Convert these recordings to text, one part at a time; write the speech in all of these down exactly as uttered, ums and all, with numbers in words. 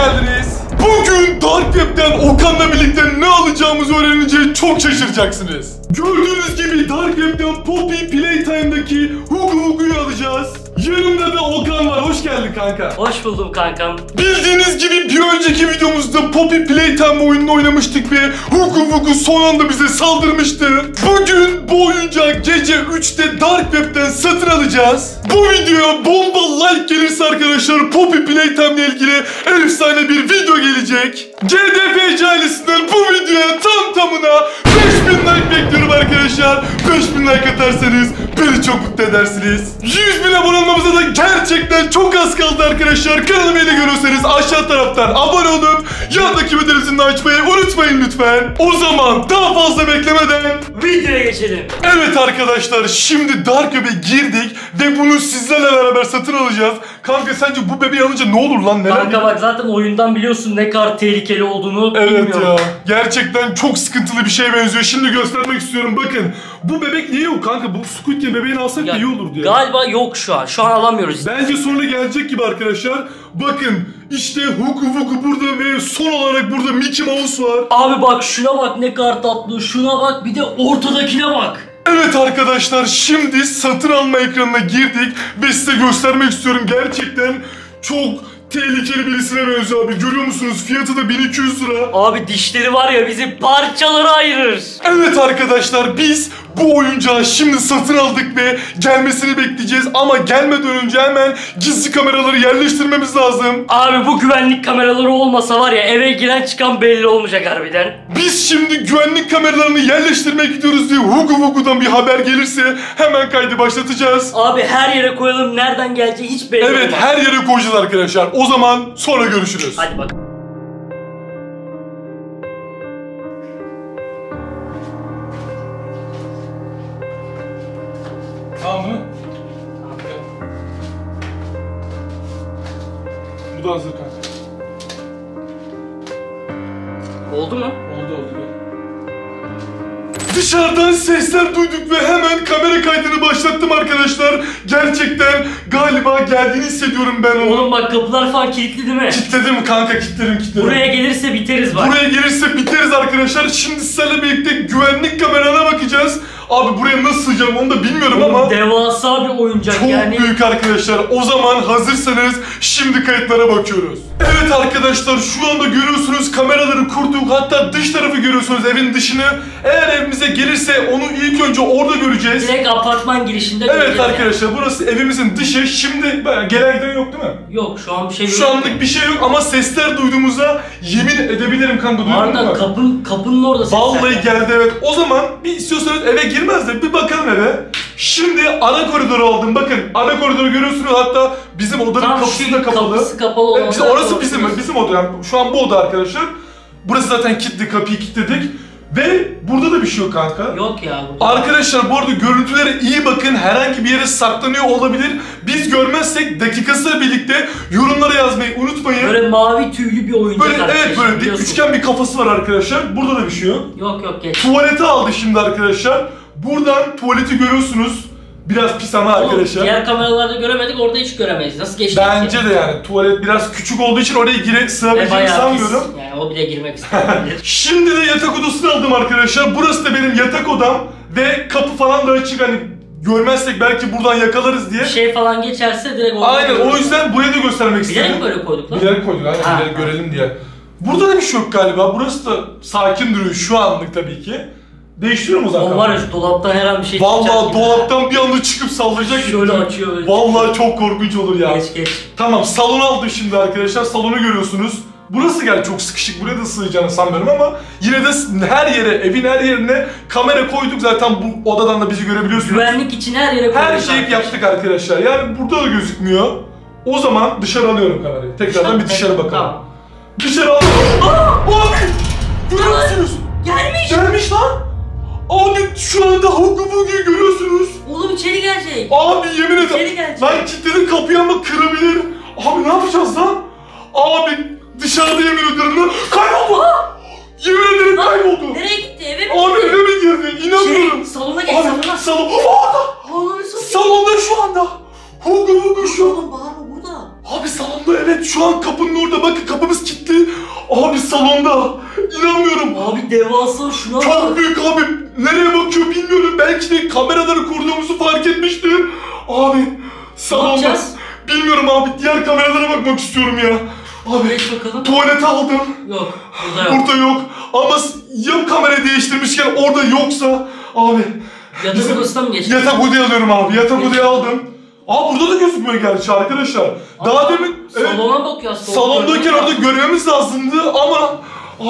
geldiniz. Bugün Dark Web'den Okan'la birlikte ne alacağımızı öğrenince çok şaşıracaksınız. Gördüğünüz gibi Dark Web'den Poppy Playtime'daki Hugu Hugu'yu alacağız. Yanımda da Okan var. Hoş geldin kanka. Hoş buldum kankam. Bildiğiniz gibi bir önceki videomuzda Poppy Playtime oyununu oynamıştık ve Hugu Hugu son anda bize saldırmıştı. Bugün bu oyuncağı gece üçte Dark Web'den satın alacağız. Bu videoya bomba like gelirse arkadaşlar Poppy Playtime ile ilgili efsane bir video gelecek. G D F C ailesinden bu videoya tam tamına beş bin like bekliyorum arkadaşlar. beş bin like atarsanız beni çok mutlu edersiniz. yüz bin abone olmamıza da gerçekten çok az kaldı arkadaşlar. Kanalımı yeni görüyorsanız aşağı taraftan abone olup yandaki bildirim zilini açmayı unutmayın lütfen. O zaman daha fazla beklemeden videoya geçelim. Evet arkadaşlar, şimdi Dark Web'e girdik ve bunu sizlerle beraber satın alacağız. Kanka sence bu bebeği alınca ne olur lan? Neler Kanka bak zaten oyundan biliyorsun ne kadar tehlikeli olduğunu. Evet bilmiyorum. ya. Gerçekten çok sıkıntılı bir şeye benziyor. Şimdi göstermek istiyorum. Bakın. Bu bebek niye yok kanka? Bu Squid Game bebeğini alsak Ya, da iyi olur diye. Galiba yok şu an. Şu an alamıyoruz. Bence sonra gelecek gibi arkadaşlar. Bakın. İşte Hugu Hugu burada ve son olarak burada Mickey Mouse var. Abi bak şuna bak ne kadar tatlı. Şuna bak bir de ortadakine bak. Evet arkadaşlar, şimdi satın alma ekranına girdik ve size göstermek istiyorum. Gerçekten çok tehlikeli birisine benziyor abi. Görüyor musunuz? Fiyatı da bin iki yüz lira. Abi dişleri var ya bizi parçalara ayırır. Evet arkadaşlar, biz bu oyuncağı şimdi satın aldık ve gelmesini bekleyeceğiz. Ama gelmeden önce hemen gizli kameraları yerleştirmemiz lazım. Abi bu güvenlik kameraları olmasa var ya eve giren çıkan belli olmayacak harbiden. Biz şimdi güvenlik kameralarını yerleştirmeye gidiyoruz diye Hugu Hugu'dan bir haber gelirse hemen kaydı başlatacağız. Abi her yere koyalım, nereden geleceği hiç belli olmaz. Evet, her yere koyacağız arkadaşlar. O zaman sonra görüşürüz. Hadi bak. Tamam mı? Bu da hazır kanka. Oldu mu? Oldu oldu. Dışarıdan sesler duyduk ve hemen kamera kaydını başlattım arkadaşlar. Gerçekten galiba geldiğini hissediyorum ben onu. Oğlum bak kapılar falan kilitli değil mi? Kilitledim kanka, kilitledim kilitledim. Buraya gelirse biteriz bak. Buraya gelirse biteriz arkadaşlar. Şimdi sizlerle birlikte güvenlik kameralarına bakacağız. Abi buraya nasıl sığacağım onu da bilmiyorum Oğlum, ama devasa bir oyuncak çok yani. büyük arkadaşlar. O zaman hazırsanız şimdi kayıtlara bakıyoruz. Evet arkadaşlar, şu anda görüyorsunuz kameraları kurduk. Hatta dış tarafı görüyorsunuz, evin dışını. Eğer evimize gelirse onu ilk önce orada göreceğiz. Direkt apartman girişinde Evet göreceğiz arkadaşlar yani. Burası evimizin dışı. Şimdi bayağı gelen giden yok değil mi? Yok şu an bir şey yok. Şu anlık bir şey yok ama sesler duyduğumuzda yemin edebilirim kanka, duydun mu? Arda kapın, kapının orada sesler. Vallahi geldi evet. O zaman bir istiyorsanız eve girmez de bir bakalım eve. Şimdi ana koridoru aldım. Bakın ana koridoru görüyorsunuz, hatta bizim odanın Tam kapısı da kapalı. Kapısı kapalı olan. Evet, işte orası bizim bizim oda. Yani şu an bu oda arkadaşlar. Burası zaten kilitli, kapıyı kilitledik. Ve burada da bir şey yok kanka. Yok ya. Burada. Arkadaşlar bu arada görüntülere iyi bakın. Herhangi bir yere saklanıyor olabilir. Biz görmezsek dakikasıyla birlikte yorumlara yazmayı unutmayın. Böyle mavi tüylü bir oyuncak Böyle evet, böyle dik üçgen bir kafası var arkadaşlar. Burada da bir şey yok. Yok yok geç. Tuvaleti aldı şimdi arkadaşlar. Buradan tuvaleti görüyorsunuz. Biraz pis ama Oğlum, arkadaşlar. diğer kameralarda göremedik, orada hiç göremeyiz. Nasıl geçti? Bence de yani tuvalet biraz küçük olduğu için oraya gire sığabileceğini sanmıyorum. Pis. Yani o bile girmek istemeyebilir. Şimdi de yatak odasını aldım arkadaşlar. Burası da benim yatak odam ve kapı falan da açık, hani görmezsek belki buradan yakalarız diye. Bir şey falan geçerse direkt orada. Aynen, o yüzden buraya da göstermek istedim. Bilerek böyle koyduk lan. Bilerek koyduk aynen, Ha, bilerek ha. görelim diye. Burada da bir şey yok galiba. Burası da sakin duruyor şu anlık tabii ki. Değiştiriyorum o zaman. O var ya şu dolaptan her an bir şey Vallahi çıkacak gibi. dolaptan bir anda çıkıp sallayacak. Şöyle açıyor böyle. Vallahi çok korkunç olur ya. Geç geç. Tamam, salonu aldım şimdi arkadaşlar. Salonu görüyorsunuz. Burası gel çok sıkışık. Buraya da sığacağını sanmıyorum ama yine de her yere, evin her yerine kamera koyduk. Zaten bu odadan da bizi görebiliyorsunuz. Güvenlik için her yere koyduk. Her şeyi yaptık arkadaşlar. Yani burada da gözükmüyor. O zaman dışarı alıyorum kamerayı. Tekrardan bir dışarı bakalım. Tamam. Dışarı alıyorum. Aa! Abi! Görüyor musunuz? Gelmiş. Gelmiş lan. Abi şu anda Hugu Hugu'yu görüyorsunuz. Oğlum içeri gelecek. Abi yemin ederim. İçeri gelecek. Ben kilitledim kapıyı ama kırabilir. Abi ne yapacağız lan? Abi dışarıda yemin ederim lan. Kayboldu. Aa! Yemin ederim kayboldu. Nereye gitti? Eve mi Abi gitti? eve mi girdi? İnanmıyorum. Şey, salona geç, Abi, salona. salon. Orada. Salona nasıl? Salonda şu anda. Hugu Hugu şu. Oğlum bağırma burada. Abi salonda Salonda, evet, şu an kapının orada. Bakın kapımız kilitli. Abi salonda. İnanmıyorum. Abi devasa şuna bak. Çok büyük abi. Nereye bakıyor bilmiyorum. Belki de kameraları kurduğumuzu fark etmiştir. Abi salonda. yapacağız? Bilmiyorum abi. Diğer kameralara bakmak istiyorum ya. Abi Geç bakalım. tuvalete aldım. Yok. Burada yok. Burada yok. Ama ya kamerayı değiştirmişken orada yoksa. Abi. Yatak bizim- odasına mı geçtin? Yatak odaya alıyorum abi. Yatak Geç. odaya aldım. Aa burada da gözükmüyor gerçi arkadaşlar. Daha Aa, demin evet, Salona bak ya. salona salondayken bak. orada görmemiz lazımdı ama... Abi.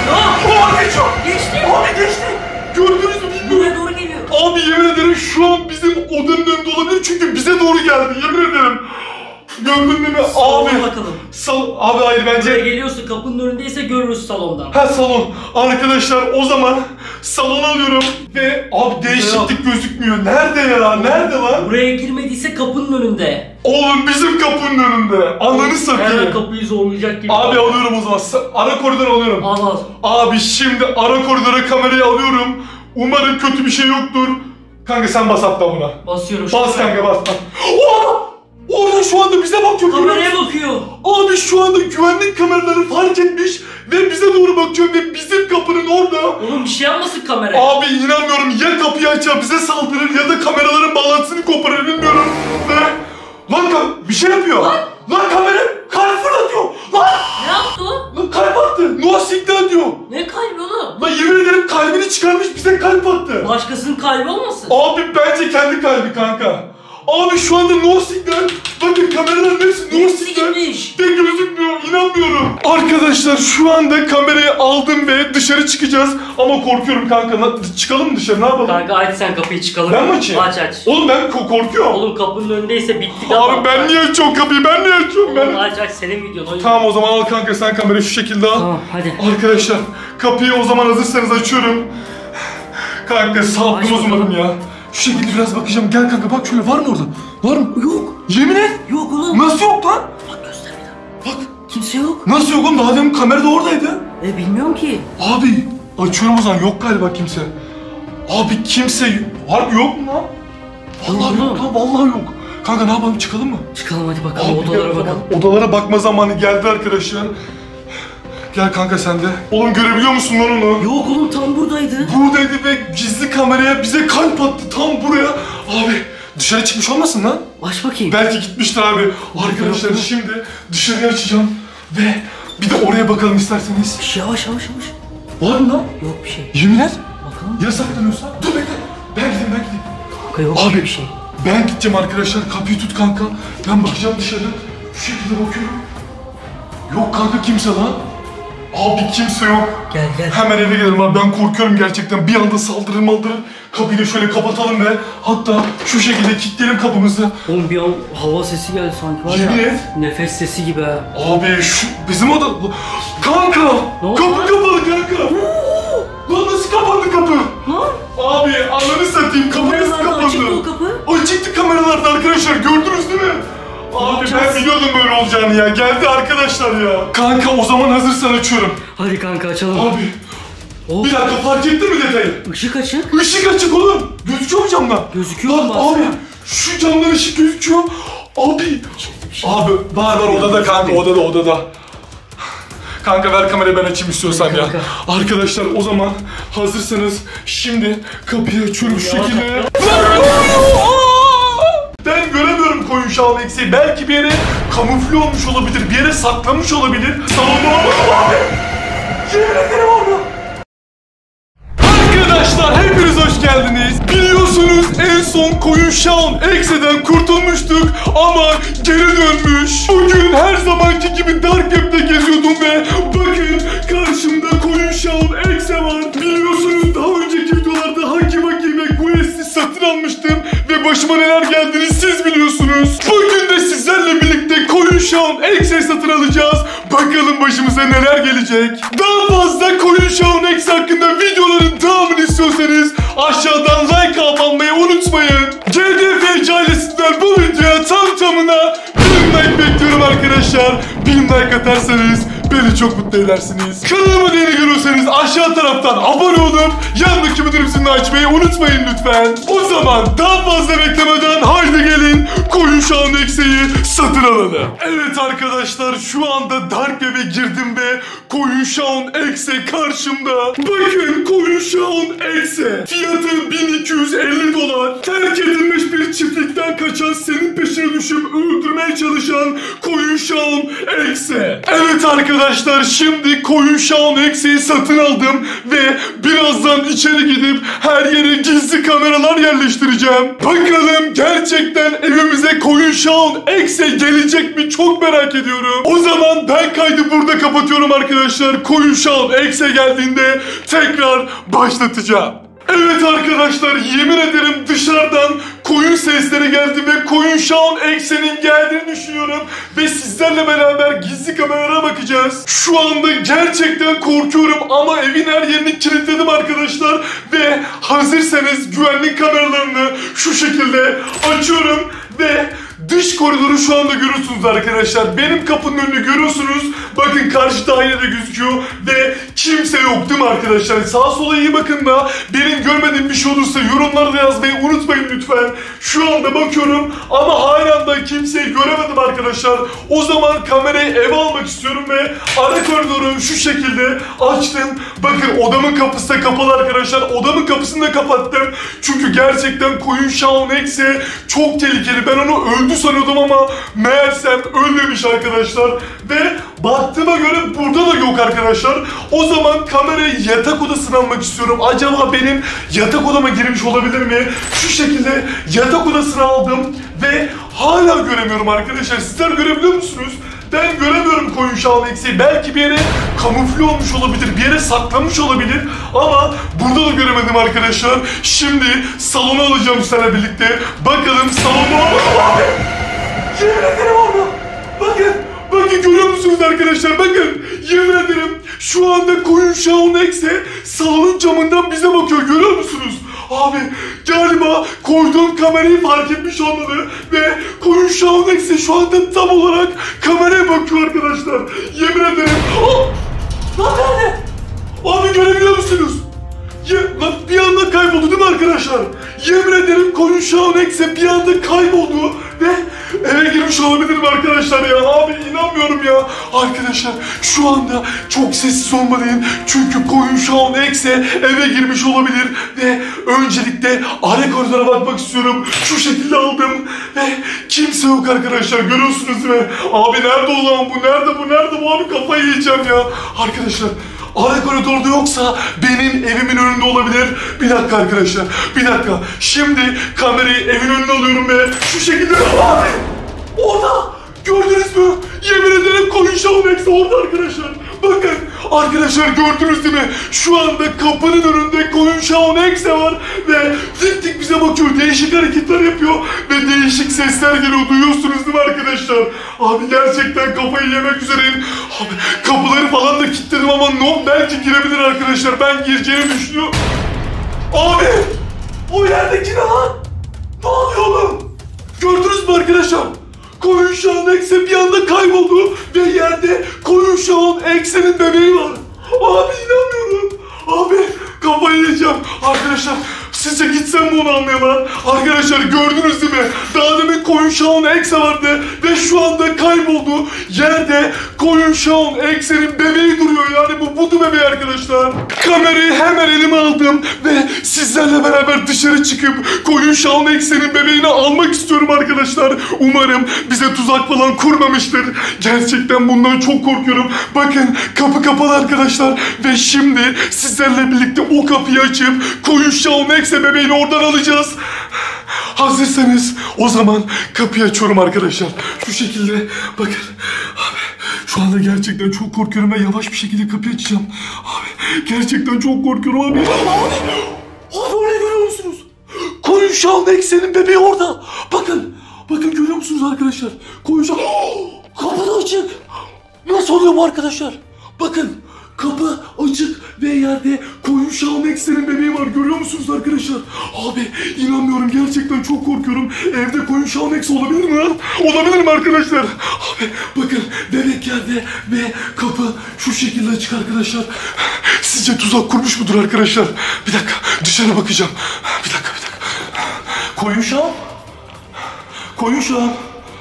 Aa! Aa geçiyor. Geçti. Abi geçti. Gördünüz mü bilmiyorum. Buraya doğru geliyor. Abi yemin ederim şu an bizim odanın önünde olabilir çünkü bize doğru geldi yemin ederim. Gördün mü? Abi. Salona bakalım. Sal abi hayır Buraya bence... geliyorsun, kapının önündeyse görürüz salondan. Ha salon. Arkadaşlar o zaman salon alıyorum ve abi değişiklik gözükmüyor. Nerede ya? Nerede lan? Buraya girmediyse kapının önünde. Oğlum bizim kapının önünde. Ananı Hemen satayım. kapıyı zorlayacak gibi. Abi alıyorum o zaman. Sa- Ara koridor alıyorum. Al al. Abi şimdi ara koridora kamerayı alıyorum. Umarım kötü bir şey yoktur. Kanka sen bas hatta buna. Basıyorum. Bas kanka bas. bas. Oha! Orada şu anda bize bakıyor. Kameraya bakıyor. Abi şu anda güvenlik kameraları fark etmiş ve bize doğru bakıyor ve bizim kapının orada. Oğlum bir şey yapmasın kamera. Abi inanmıyorum ya kapıyı açar bize saldırır ya da kameraların bağlantısını koparır bilmiyorum. Ve lan ka- bir şey yapıyor. Lan. Lan kamera kalp fırlatıyor. Lan, Ne yaptı o? lan kalp attı. No signal diyor. Ne kalbi oğlum? Lan yemin ederim kalbini çıkarmış bize kalp attı. Başkasının kalbi olmasın? Abi bence kendi kalbi kanka. Abi şu anda no signal. Bakın kameraların hepsi no Hepsi signal. gitmiş. De gözükmüyor, inanmıyorum. Arkadaşlar şu anda kamerayı aldım ve dışarı çıkacağız. Ama korkuyorum kanka. Na- çıkalım mı dışarı, ne yapalım? Kanka aç sen kapıyı çıkalım. Ben mi açayım? Aç aç. Oğlum ben ko- korkuyorum. Oğlum kapının önündeyse bittik Abi ama. ben niye açıyorum kapıyı? Ben niye açıyorum Oğlum ben? aç aç senin videon. o yüzden. Tamam o zaman al kanka sen kamerayı şu şekilde al. Tamam hadi. Arkadaşlar kapıyı o zaman hazırsanız açıyorum. Kanka sabrım Aç uzumadım bakalım. ya. Şu şekilde biraz bakacağım. Gel kanka bak şöyle, var mı orada? Var mı? Yok. Yemin et. Yok oğlum. Nasıl yok lan? Bak göster bir daha. Bak. Kimse yok. Nasıl yok oğlum? Daha demin kamerada oradaydı. E bilmiyorum ki. Abi açıyorum o zaman, yok galiba kimse. Abi kimse harbi yok mu lan? Vallahi Yok yok oğlum. lan, vallahi yok. Kanka ne yapalım, çıkalım mı? Çıkalım hadi bakalım Abi odalara gel o zaman. bakalım. Odalara bakma zamanı geldi arkadaşlar. Gel kanka sen de. Oğlum görebiliyor musun lan onu? Yok oğlum tam buradaydı. Buradaydı ve gizli kameraya bize kalp attı tam buraya. Abi dışarı çıkmış olmasın lan? Aç bakayım. Belki gitmiştir abi. Arkadaşlar şimdi dışarıya açacağım ve bir de oraya bakalım isterseniz. Şş, Yavaş yavaş yavaş. Var mı lan? Yok bir şey. Yemin et. Bakalım. Ya saklanıyorsa? Dur bekle. Ben gideyim ben gideyim. Kanka yok Abi bir şey. ben gideceğim arkadaşlar. Kapıyı tut kanka. Ben bakacağım dışarı. Şu şekilde bakıyorum. Yok kanka kimse lan. Abi kimse yok. Gel gel. Hemen eve gidelim abi, ben korkuyorum gerçekten. Bir anda saldırır maldırır. Kapıyı da şöyle kapatalım ve hatta şu şekilde kilitleyelim kapımızı. Oğlum bir an hava sesi geldi sanki var Yemin ya. et. Nefes sesi gibi ha. Abi şu bizim oda... Kanka! Ne oldu Kapı lan? kapalı kanka! Lan nasıl kapandı kapı? Lan. Abi ananı satayım, kapı nasıl Kameralarda açıktı o kapandı? kapı. Açıktı kameralarda arkadaşlar, gördünüz değil mi? Abi ben yapacağız? biliyordum böyle olacağını ya, geldi arkadaşlar ya. Kanka o zaman hazırsan açıyorum. Hadi kanka açalım. Abi Oh. bir dakika, fark ettin mi detayı? Işık açık. Işık açık oğlum. Gözüküyor mu camdan? Gözüküyor Lan mu abi baksana? şu camdan ışık gözüküyor. Abi. şey Abi var var odada kanka, odada odada. Kanka ver kamerayı ben açayım istiyorsan ya. Kanka. Arkadaşlar o zaman hazırsanız şimdi kapıyı açıyorum şu Yavaş şekilde. yap. Lan ne oluyor? Aa! Ben göremiyorum koyun şahlı eksiği. Belki bir yere kamufle olmuş olabilir. Bir yere saklamış olabilir. Salonda olmuş abi. Yemin ederim orada. Arkadaşlar hepiniz hoş geldiniz. Biliyorsunuz en son koyun Shaun X'den kurtulmuştuk ama geri dönmüş. Bugün her zamanki gibi Dark Web'de geziyordum ve bakın karşımda koyun Shaun X var. Biliyorsunuz daha önceki videolarda Haki Waki ve Quest'i satın almıştım ve başıma neler geldiğini siz biliyorsunuz. Bugün de sizlerle birlikte koyun Shaun X'i satın alacağız. Bakalım başımıza neler gelecek. Daha fazla koyun Shaun X hakkında videoların devamını istiyorsanız aşağıdan like atmayı unutmayın. G D F ailesinden bu videoya tam tamına bin like bekliyorum arkadaşlar. bin like atarsanız beni çok mutlu edersiniz. Kanalıma yeni görüyorsanız aşağı taraftan abone olup yanındaki bildirim zilini açmayı unutmayın lütfen. O zaman daha fazla beklemeden haydi gelin Koyun Şah'ın ekseyi satın alalım. Evet arkadaşlar, şu anda Dark Web'e girdim ve Koyun Şah'ın ekse karşımda. Bakın Koyun Şah'ın ekse. Fiyatı bin iki yüz elli dolar. Terk edilmiş bir çiftlikten kaçan, senin peşine düşüp öldürmeye çalışan Koyun Şah'ın ekse. Evet arkadaşlar, şimdi Koyun Şah'ın ekseyi satın aldım ve birazdan içeri gidip her yere gizli kameralar yerleştireceğim. Bakalım gerçekten evimize Koyun Şah'ın ekse gelecek mi, çok merak ediyorum. O zaman ben kaydı burada kapatıyorum arkadaşlar. Koyun Şah'ın ekse geldiğinde tekrar başlatacağım. Evet arkadaşlar, yemin ederim dışarıdan koyun sesleri geldi ve Koyun Şah'ın eksenin geldiğini düşünüyorum ve sizlerle beraber gizli kameralara bakacağız. Şu anda gerçekten korkuyorum ama evin her yerini kilitledim arkadaşlar ve hazırsanız güvenlik kameralarını şu şekilde açıyorum ve dış koridoru şu anda görüyorsunuz arkadaşlar. Benim kapının önünü görüyorsunuz. Bakın karşı dairede gözüküyor ve kimse yok değil mi arkadaşlar? Sağa sola iyi bakın da benim görmediğim bir şey olursa yorumlarda yazmayı unutmayın lütfen. Şu anda bakıyorum ama hala da kimseyi göremedim arkadaşlar. O zaman kamerayı eve almak istiyorum ve ara koridoru şu şekilde açtım. Bakın odamın kapısı da kapalı arkadaşlar. Odamın kapısını da kapattım. Çünkü gerçekten Koyun Şah'ın ekse çok tehlikeli. Ben onu öldü sanıyordum ama meğersem ölmemiş arkadaşlar. Ve baktığıma göre burada da yok arkadaşlar. O zaman kamerayı yatak odasına almak istiyorum. Acaba benim yatak odama girmiş olabilir mi? Şu şekilde yatak odasına aldım ve hala göremiyorum arkadaşlar. Sizler görebiliyor musunuz? Ben göremiyorum Koyun Şah'ın ekseği. Belki bir yere kamufle olmuş olabilir, bir yere saklanmış olabilir ama burada da göremedim arkadaşlar. Şimdi salona alacağım seninle birlikte. Bakalım salona... Yemin ederim orada. Bakın, bakın görüyor musunuz arkadaşlar? Bakın, yemin ederim şu anda Koyun Şah'ın ekse salonun camından bize bakıyor. Görüyor musunuz? Abi galiba koyduğum kamerayı fark etmiş olmalı ve Koyun Şah'ın ekse şu anda tam olarak kameraya bakıyor arkadaşlar. Yemin ederim. Oh! Lan nerede? Abi görebiliyor musunuz? Ye lan bir anda kayboldu değil mi arkadaşlar? Yemin ederim Koyun Şah'ın ekse bir anda kayboldu ve eve girmiş olabilirim arkadaşlar ya. Abi inanmıyorum ya. Arkadaşlar şu anda çok sessiz olmalıyım. Çünkü Koyun Şah'ın ekse eve girmiş olabilir ve öncelikle ara koridora bakmak istiyorum. Şu şekilde aldım ve kimse yok arkadaşlar. Görüyorsunuz değil mi? Abi nerede o zaman bu? Nerede bu? Nerede bu? Abi kafayı yiyeceğim ya. Arkadaşlar ara koridorda yoksa benim evimin önünde olabilir. Bir dakika arkadaşlar. Bir dakika. Şimdi kamerayı evin önüne alıyorum ve şu şekilde... Abi! Orada! Gördünüz mü? Yemin ederim Koyun Şah'ın ekse orada arkadaşlar. Bakın arkadaşlar, gördünüz değil mi? Şu anda kapının önünde Koyun Şah'ın ekse var ve dik dik bize bakıyor. Değişik hareketler yapıyor ve değişik sesler geliyor. Duyuyorsunuz değil mi arkadaşlar? Abi gerçekten kafayı yemek üzereyim. Abi kapıları falan da kilitledim ama no, belki girebilir arkadaşlar. Ben gireceğini düşünüyorum. Abi! O yerdeki ne lan? Ne oluyor oğlum? Gördünüz mü arkadaşlar? Koyun Şah'ın ekse bir anda kayboldu ve yerde Koyun Şah'ın eksenin bebeği var. Abi inanmıyorum. Abi kafayı yiyeceğim. Arkadaşlar sizce gitsem mi onu almaya? Arkadaşlar gördünüz değil mi? Daha demin Koyun Şah'ın ekse vardı ve şu anda kayboldu. Yerde Koyun Şah'ın eksenin bebeği duruyor. Yani bu budu bebeği arkadaşlar. Kamerayı hemen elime aldım ve sizlerle beraber dışarı çıkıp Koyun Şah'ın eksenin bebeğini almak istiyorum arkadaşlar. Umarım bize tuzak falan kurmamıştır. Gerçekten bundan çok korkuyorum. Bakın kapı kapalı arkadaşlar ve şimdi sizlerle birlikte o kapıyı açıp Koyun Şah'ın ekse bebeğini oradan alacağız. Hazırsanız o zaman kapıyı açıyorum arkadaşlar. Şu şekilde bakın. Abi şu anda gerçekten çok korkuyorum ve yavaş bir şekilde kapıyı açacağım. Abi gerçekten çok korkuyorum abi. Abi, abi orayı görüyor musunuz? Koyun Şah'ın eksenin bebeği orada. Bakın. Bakın görüyor musunuz arkadaşlar? Koyun Şah... Kapı da açık. Nasıl oluyor bu arkadaşlar? Bakın. Kapı açık ve yerde Koyun Şah'ın eksenin bebeği var. Görüyor musunuz arkadaşlar? Abi inanmıyorum, gerçekten çok korkuyorum. Evde Koyun Şah'ın ekse olabilir mi lan? Olabilir mi arkadaşlar? Abi bakın bebek yerde ve kapı şu şekilde açık arkadaşlar. Sizce tuzak kurmuş mudur arkadaşlar? Bir dakika dışarı bakacağım. Bir dakika bir dakika. Koyun Şah? Koyun Şah'ım.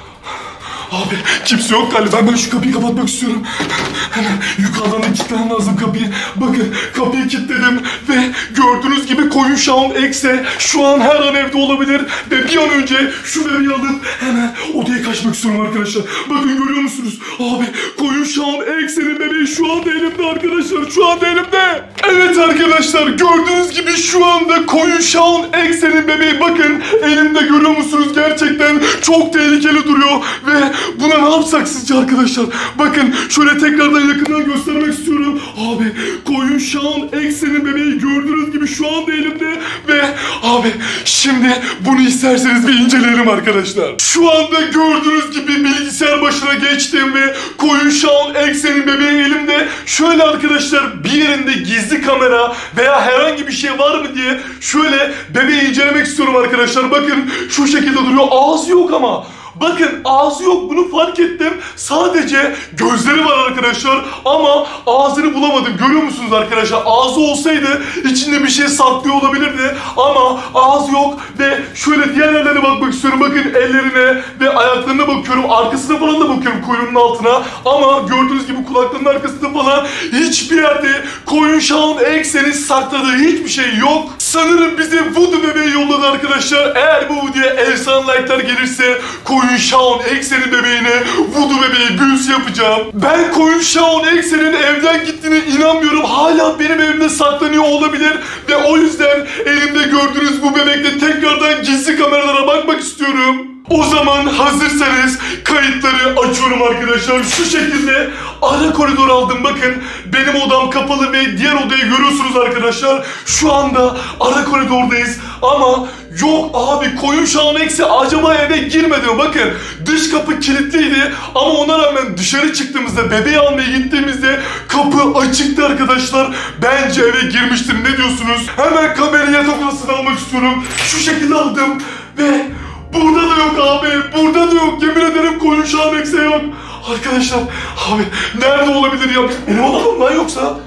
Abi kimse yok galiba. Ben şu kapıyı kapatmak istiyorum. Hemen yukarıdan da kilitlemem lazım kapıyı. Bakın kapıyı kilitledim ve gördüğünüz gibi Koyun Şah'ın ekse şu an her an evde olabilir. Ve bir an önce şu bebeği alıp hemen odaya kaçmak istiyorum arkadaşlar. Bakın görüyor musunuz? Abi Koyun Şah'ın eksenin bebeği şu anda elimde arkadaşlar. Şu anda elimde. Evet arkadaşlar gördüğünüz gibi şu anda Koyun Şah'ın eksenin bebeği bakın elimde görüyor musunuz? Gerçekten çok tehlikeli duruyor ve buna ne yapsak sizce arkadaşlar? Bakın şöyle tekrardan yakından göstermek istiyorum. Abi Koyun Şah'ın eksenin bebeği gördüğünüz gibi şu anda elimde ve abi şimdi bunu isterseniz bir inceleyelim arkadaşlar. Şu anda gördüğünüz gibi bilgisayar başına geçtim ve Koyun Şah'ın eksenin bebeği elimde. Şöyle arkadaşlar bir yerinde gizli kamera veya herhangi bir şey var mı diye şöyle bebeği incelemek istiyorum arkadaşlar. Bakın şu şekilde duruyor. Ağzı yok ama. Bakın ağzı yok bunu fark ettim. Sadece gözleri var arkadaşlar ama ağzını bulamadım. Görüyor musunuz arkadaşlar? Ağzı olsaydı içinde bir şey saklıyor olabilirdi ama ağzı yok ve şöyle diğer yerlerine bakmak istiyorum. Bakın ellerine ve ayaklarına bakıyorum. Arkasına falan da bakıyorum kuyruğunun altına ama gördüğünüz gibi kulaklarının arkasında falan hiçbir yerde Koyun Şah'ın ekseni sakladığı hiçbir şey yok. Sanırım bize Voodoo bebeği yolladı arkadaşlar. Eğer bu videoya efsane like'lar gelirse Koyun Şah'ın eksenin bebeğine Voodoo bebeği büyüsü yapacağım. Ben Koyun Şah'ın eksenin evden gittiğine inanmıyorum. Hala benim evimde saklanıyor olabilir ve o yüzden elimde gördüğünüz bu bebekle tekrardan gizli kameralara bakmak istiyorum. O zaman hazırsanız kayıtları açıyorum arkadaşlar. Şu şekilde ara koridor aldım. Bakın benim odam kapalı ve diğer odayı görüyorsunuz arkadaşlar. Şu anda ara koridordayız ama yok abi Koyun Şah'ın eksi acaba eve girmedi mi? Bakın dış kapı kilitliydi ama ona rağmen dışarı çıktığımızda bebeği almaya gittiğimizde kapı açıktı arkadaşlar. Bence eve girmiştir. Ne diyorsunuz? Hemen kamerayı yatak odasına almak istiyorum. Şu şekilde aldım ve burada da yok abi. Burada da yok. Yemin ederim Koyun Şah'ın eksi yok. Arkadaşlar abi nerede olabilir ya? Benim odam lan yoksa?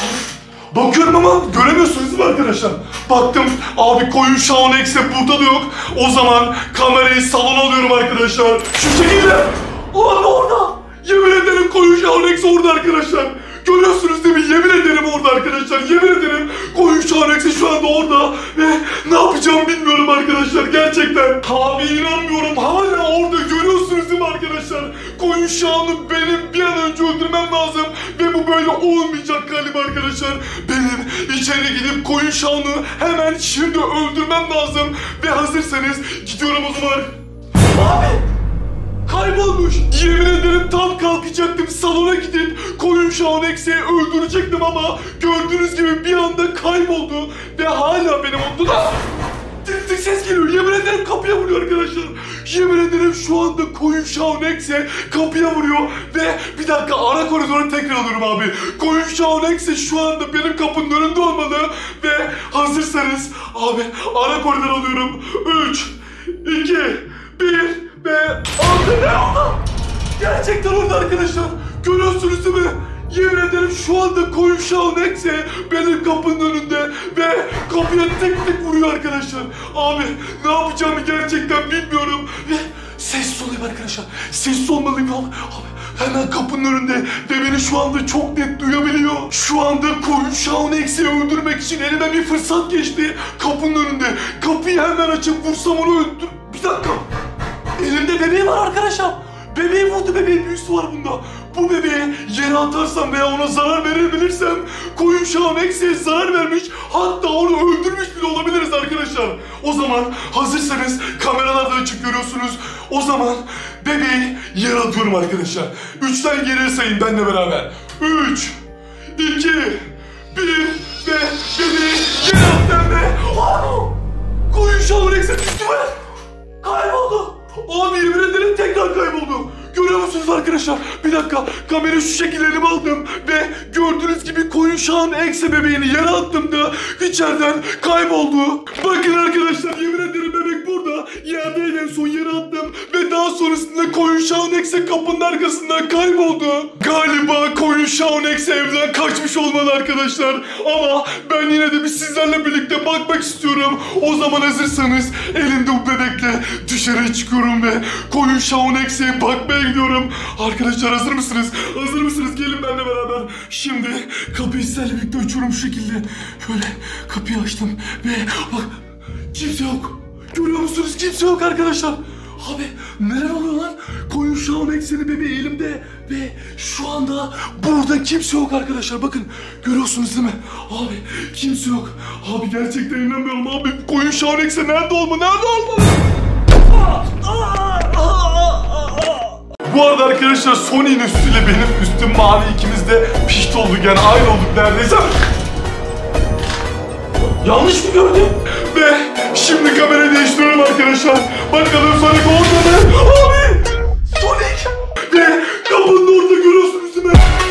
Bakıyorum ama göremiyorsunuz değil mi arkadaşlar? Baktım abi Koyun Şah'ın eksi burada da yok. O zaman kamerayı salona alıyorum arkadaşlar. Şu şekilde. Abi orada. Yemin ederim Koyun Şah'ın eksi orada arkadaşlar. Görüyorsunuz değil mi? Yemin ederim orada arkadaşlar. Yemin ederim Koyun Şah'ın eksi şu anda orada. Ve ne yapacağımı bilmiyorum arkadaşlar. Gerçekten. Abi inanmıyorum. Hala orada. Görüyorsunuz değil mi arkadaşlar? Koyun Şah'ını benim bir an önce öldürmem lazım. Ve bu böyle olmayacak galiba arkadaşlar. Benim içeri gidip Koyun Şah'ını hemen şimdi öldürmem lazım. Ve hazırsanız gidiyorum o zaman. Abi! Kaybolmuş. Yemin ederim tam kalkacaktım salona gidip Koyun Şah'ın eksiği öldürecektim ama gördüğünüz gibi bir anda kayboldu ve hala benim odamda tık tık ses geliyor. Yemin ederim kapıya vuruyor arkadaşlar. Yemin ederim şu anda Koyun Şah'ın eksiği kapıya vuruyor ve bir dakika ara koridora tekrar alıyorum abi. Koyun Şah'ın eksiği şu anda benim kapının önünde olmalı ve hazırsanız abi ara koridor alıyorum. üç, iki, bir ve aldı ne oldu? Gerçekten orada arkadaşlar. Görüyorsunuz değil mi? Yemin ederim şu anda Koyun Şah'ın eksi benim kapının önünde ve kapıya tek tek vuruyor arkadaşlar. Abi ne yapacağımı gerçekten bilmiyorum ve sessiz olayım arkadaşlar. Sessiz olmalıyım abi. Abi hemen kapının önünde ve beni şu anda çok net duyabiliyor. Şu anda Koyun Şah'ın eksiği öldürmek için elime bir fırsat geçti. Kapının önünde. Kapıyı hemen açıp vursam onu öldür... Bir dakika. Elimde bebeği var arkadaşlar. Bebeği vurdu, bebeğin büyüsü var bunda. Bu bebeği yere atarsam veya ona zarar verebilirsem Koyun Şah'ın eksiğe zarar vermiş, hatta onu öldürmüş bile olabiliriz arkadaşlar. O zaman hazırsanız kameralarda açık görüyorsunuz. O zaman bebeği yere atıyorum arkadaşlar. Üçten geriye sayın benimle beraber. Üç, iki, bir ve bebeği yere attım ve Koyun Şah'ın eksiğe düştü mü? Kayboldu. Abi yemin ederim tekrar kayboldu. Görüyor musunuz arkadaşlar? Bir dakika kamerayı şu şekilde elime aldım ve gördüğünüz gibi Koyun Şah'ın eksi bebeğini yere attım da içeriden kayboldu. Bakın arkadaşlar yemin ederim bebek burada. Yerdeydi en son yere attım ve daha sonrasında Koyun Şah'ın eksi kapının arkasından kayboldu. Galiba Koyun Şah'ın eksi evden kaçmış olmalı arkadaşlar. Ama ben yine de bir sizlerle birlikte bakmak istiyorum. O zaman hazırsanız elimde bu bebekle dışarı dışarı çıkıyorum ve koyun Shaun X'e bakmaya gidiyorum. Arkadaşlar hazır mısınız? Hazır mısınız? Gelin benimle beraber. Şimdi kapıyı sizlerle birlikte açıyorum şu şekilde. Şöyle kapıyı açtım ve bak kimse yok. Görüyor musunuz? Kimse yok arkadaşlar. Abi neler oluyor lan? Koyun Shaun X'in bebeği elimde ve şu anda burada kimse yok arkadaşlar. Bakın görüyorsunuz değil mi? Abi kimse yok. Abi gerçekten inanmıyorum abi. Koyun Shaun X'e nerede olma? Nerede olma? Bu arada arkadaşlar Sony'nin üstüyle benim üstüm mavi, ikimiz de pişt olduk yani aynı olduk neredeyse. Yanlış mı gördüm? Ve şimdi kamerayı değiştiriyorum arkadaşlar. Bakalım Sonic orada mı? Abi! Sonic! Ve kapının orada görüyorsunuz değil mi?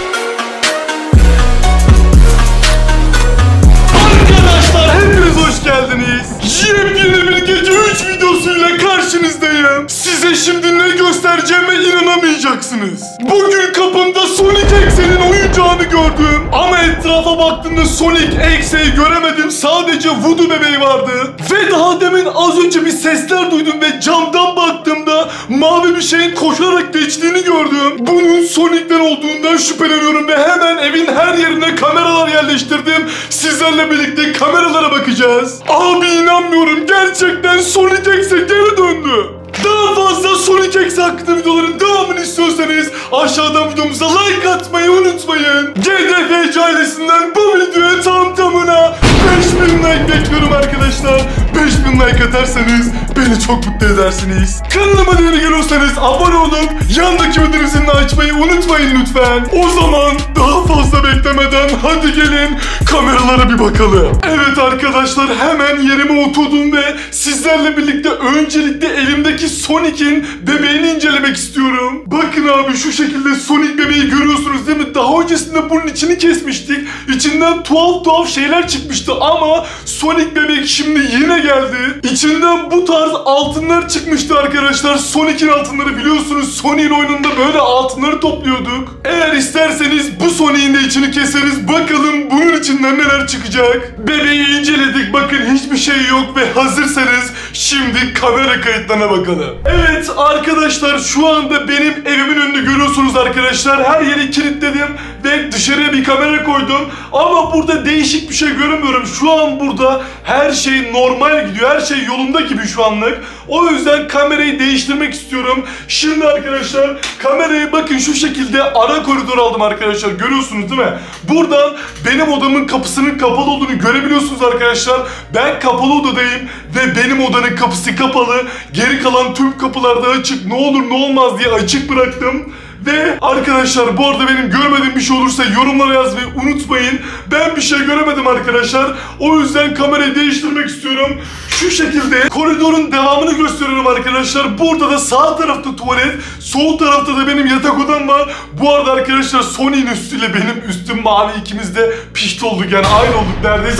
Arkadaşlar hepiniz hoş geldiniz. Yepyeni bir gece üç videosuyla karşınızdayım. Size şimdi ne göstereceğime inanamayacaksınız. Bugün kapımda Sonic X'in oyuncağını gördüm. Ama etrafa baktığımda Sonic X'i göremedim. Sadece Voodoo bebeği vardı. Ve daha demin az önce bir sesler duydum ve camdan baktığımda mavi bir şeyin koşarak geçtiğini gördüm. Bunun Sonic'ten olduğundan şüpheleniyorum ve hemen evin her yerine kameralar yerleştirdim. Sizlerle birlikte kameralara bakacağız. Abi inanmıyorum, gerçekten Sonic X'e geri döndü. Daha fazla Sonic X hakkında videoların devamını istiyorsanız aşağıdan videomuza like atmayı unutmayın. G D F C ailesinden bu videoya tam tamına beş bin like bekliyorum arkadaşlar. beş bin like atarsanız beni çok mutlu edersiniz. Kanalıma yeni geliyorsanız abone olup yandaki bildirim zilini açmayı unutmayın lütfen. O zaman daha fazla beklemeden hadi gelin kameralara bir bakalım. Evet arkadaşlar hemen yerime oturdum ve sizlerle birlikte öncelikle elimdeki Sonic'in bebeğini incelemek istiyorum. Bakın abi şu şekilde Sonic bebeği görüyorsunuz değil mi? Daha öncesinde bunun içini kesmiştik. İçinden tuhaf tuhaf şeyler çıkmıştı ama Sonic bebek şimdi yine geldi. İçinden bu tarz altınlar çıkmıştı arkadaşlar. Sonic'in altınları biliyorsunuz. Sonic'in oyununda böyle altınları topluyorduk. Eğer isterseniz bu Sonic'in de içini keseriz. Bakalım bunun içinden neler çıkacak. Bebeği inceledik. Bakın hiçbir şey yok ve hazırsanız şimdi kamera kayıtlarına bakalım. Evet arkadaşlar şu anda benim evimin önünde görüyorsunuz arkadaşlar. Her yeri kilitledim ve dışarıya bir kamera koydum. Ama burada değişik bir şey göremiyorum. Şu an burada her şey normal gidiyor. Her şey yolunda gibi şu anlık. O yüzden kamerayı değiştirmek istiyorum. Şimdi arkadaşlar kamerayı bakın şu şekilde ara koridor aldım arkadaşlar. Görüyorsunuz değil mi? Buradan benim odamın kapısının kapalı olduğunu görebiliyorsunuz arkadaşlar. Ben kapalı odadayım ve benim odanın kapısı kapalı. Geri kalan tüm kapılar da açık. Ne olur ne olmaz diye açık bıraktım. Ve arkadaşlar bu arada benim görmediğim bir şey olursa yorumlara yazmayı unutmayın. Ben bir şey göremedim arkadaşlar. O yüzden kamerayı değiştirmek istiyorum. Şu şekilde koridorun devamını gösteriyorum arkadaşlar. Burada da sağ tarafta tuvalet, sol tarafta da benim yatak odam var. Bu arada arkadaşlar Sony'nin üstüyle benim üstüm mavi, ikimiz de pişt olduk yani aynı olduk neredeyse.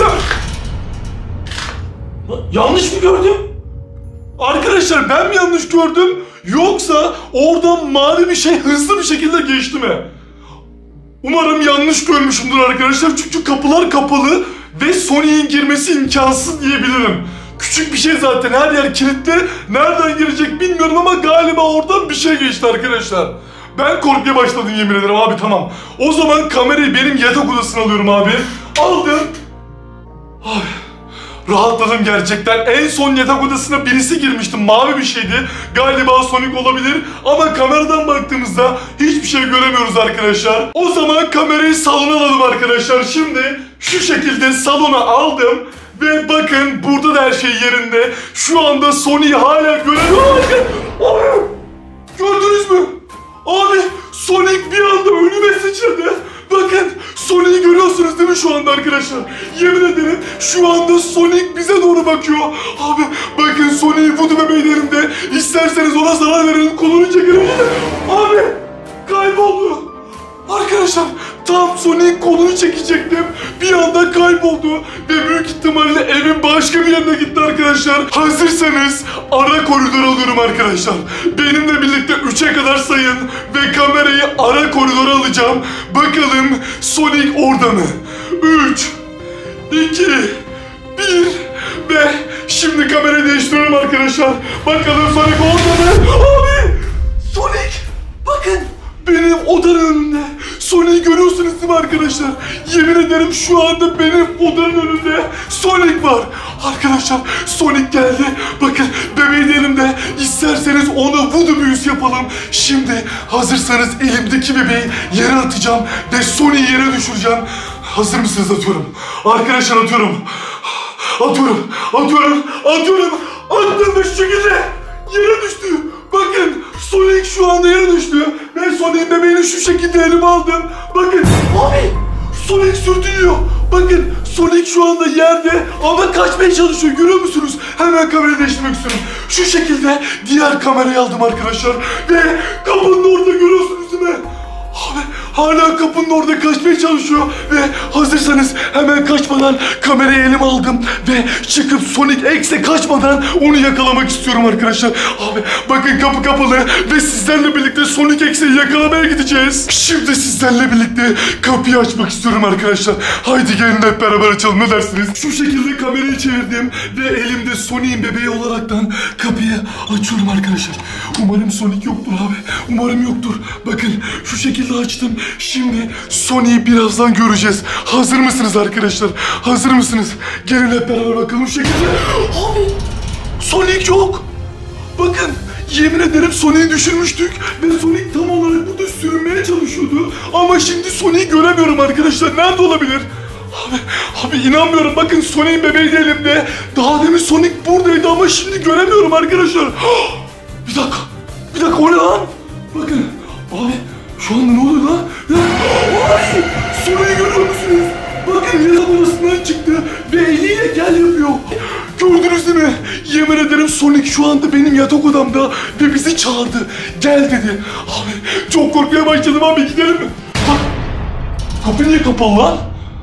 Yanlış mı gördüm? Arkadaşlar ben mi yanlış gördüm? Yoksa oradan mavi bir şey hızlı bir şekilde geçti mi? Umarım yanlış görmüşümdür arkadaşlar. Çünkü kapılar kapalı ve Sonic'in girmesi imkansız diyebilirim. Küçük bir şey zaten, her yer kilitli. Nereden girecek bilmiyorum ama galiba oradan bir şey geçti arkadaşlar. Ben korkmaya başladım yemin ederim abi, tamam. O zaman kamerayı benim yatak odasına alıyorum abi. Aldım. Abi. Rahatladım gerçekten. En son yatak odasına birisi girmişti. Mavi bir şeydi. Galiba Sonic olabilir. Ama kameradan baktığımızda hiçbir şey göremiyoruz arkadaşlar. O zaman kamerayı salona alalım arkadaşlar. Şimdi şu şekilde salona aldım. Ve bakın burada da her şey yerinde. Şu anda Sonic'i hala göremiyorum. Abi! Gördünüz mü? Abi Sonic bir anda önüme sıçradı. Bakın Sonic'i görüyorsunuz değil mi şu anda arkadaşlar? Yemin ederim şu anda Sonic bize doğru bakıyor. Abi bakın Sonic Voodoo bebeğlerinde. İsterseniz ona zarar verin, kolunu çekelim. Abi kayboldu. Arkadaşlar tam Sonic'in kolunu çekecektim. Bir anda kayboldu. Ve büyük ihtimalle evin başka bir yerine gitti arkadaşlar. Hazırsanız ara koridor alıyorum arkadaşlar. Benimle birlikte üçe kadar sayın. Ve kamerayı ara koridora alacağım. Bakalım Sonic orada mı? üç, iki, bir ve şimdi kamerayı değiştiriyorum arkadaşlar. Bakalım Sonic orada arkadaşlar. Yemin ederim şu anda benim odanın önünde Sonic var. Arkadaşlar Sonic geldi. Bakın bebeğin elimde. İsterseniz ona voodoo büyüsü yapalım. Şimdi hazırsanız elimdeki bebeği yere atacağım ve Sonic'i yere düşüreceğim. Hazır mısınız? Atıyorum. Arkadaşlar atıyorum. Atıyorum. Atıyorum. Atıyorum. Attım ve şu şekilde yere düştü. Bakın Sonic şu anda yere düştü. Ben Sonic'in bebeğini şu şekilde elime aldım. Bakın abi Sonic sürtünüyor. Bakın Sonic şu anda yerde ama kaçmaya çalışıyor. Görüyor musunuz? Hemen kamerayı değiştirmek istiyorum. Şu şekilde diğer kamerayı aldım arkadaşlar. Ve kapının orada görüyorsunuz değil mi? Abi hala kapının orada kaçmaya çalışıyor ve hazırsanız hemen kaçmadan kamerayı elime aldım ve çıkıp Sonic X'e kaçmadan onu yakalamak istiyorum arkadaşlar. Abi bakın kapı kapalı ve sizlerle birlikte Sonic X'e yakalamaya gideceğiz. Şimdi sizlerle birlikte kapıyı açmak istiyorum arkadaşlar. Haydi gelin hep beraber açalım, ne dersiniz? Şu şekilde kamerayı çevirdim ve elimde Sonic'in bebeği olaraktan kapıyı açıyorum arkadaşlar. Umarım Sonic yoktur abi. Umarım yoktur. Bakın şu şekilde açtım. Şimdi Sonic'i birazdan göreceğiz. Hazır mısınız arkadaşlar? Hazır mısınız? Gelin hep beraber bakalım şu şekilde. Abi Sonic yok. Bakın yemin ederim Sonic'i düşürmüştük ve Sonic tam olarak burada sürünmeye çalışıyordu. Ama şimdi Sonic'i göremiyorum arkadaşlar. Nerede olabilir? Abi, abi inanmıyorum. Bakın Sonic'in bebeği de elimde. Daha demin Sonic buradaydı ama şimdi göremiyorum arkadaşlar. Bir dakika. Bir dakika o ne lan? Bakın. Abi şu anda ne oluyor lan? Abi Sonic'i görüyor musunuz? Bakın yatak odasından çıktı ve eliyle gel yapıyor. Gördünüz değil mi? Yemin ederim Sonic şu anda benim yatak odamda ve bizi çağırdı. Gel dedi. Abi çok korkmaya başladım abi, gidelim mi? Bak kapı niye kapalı lan?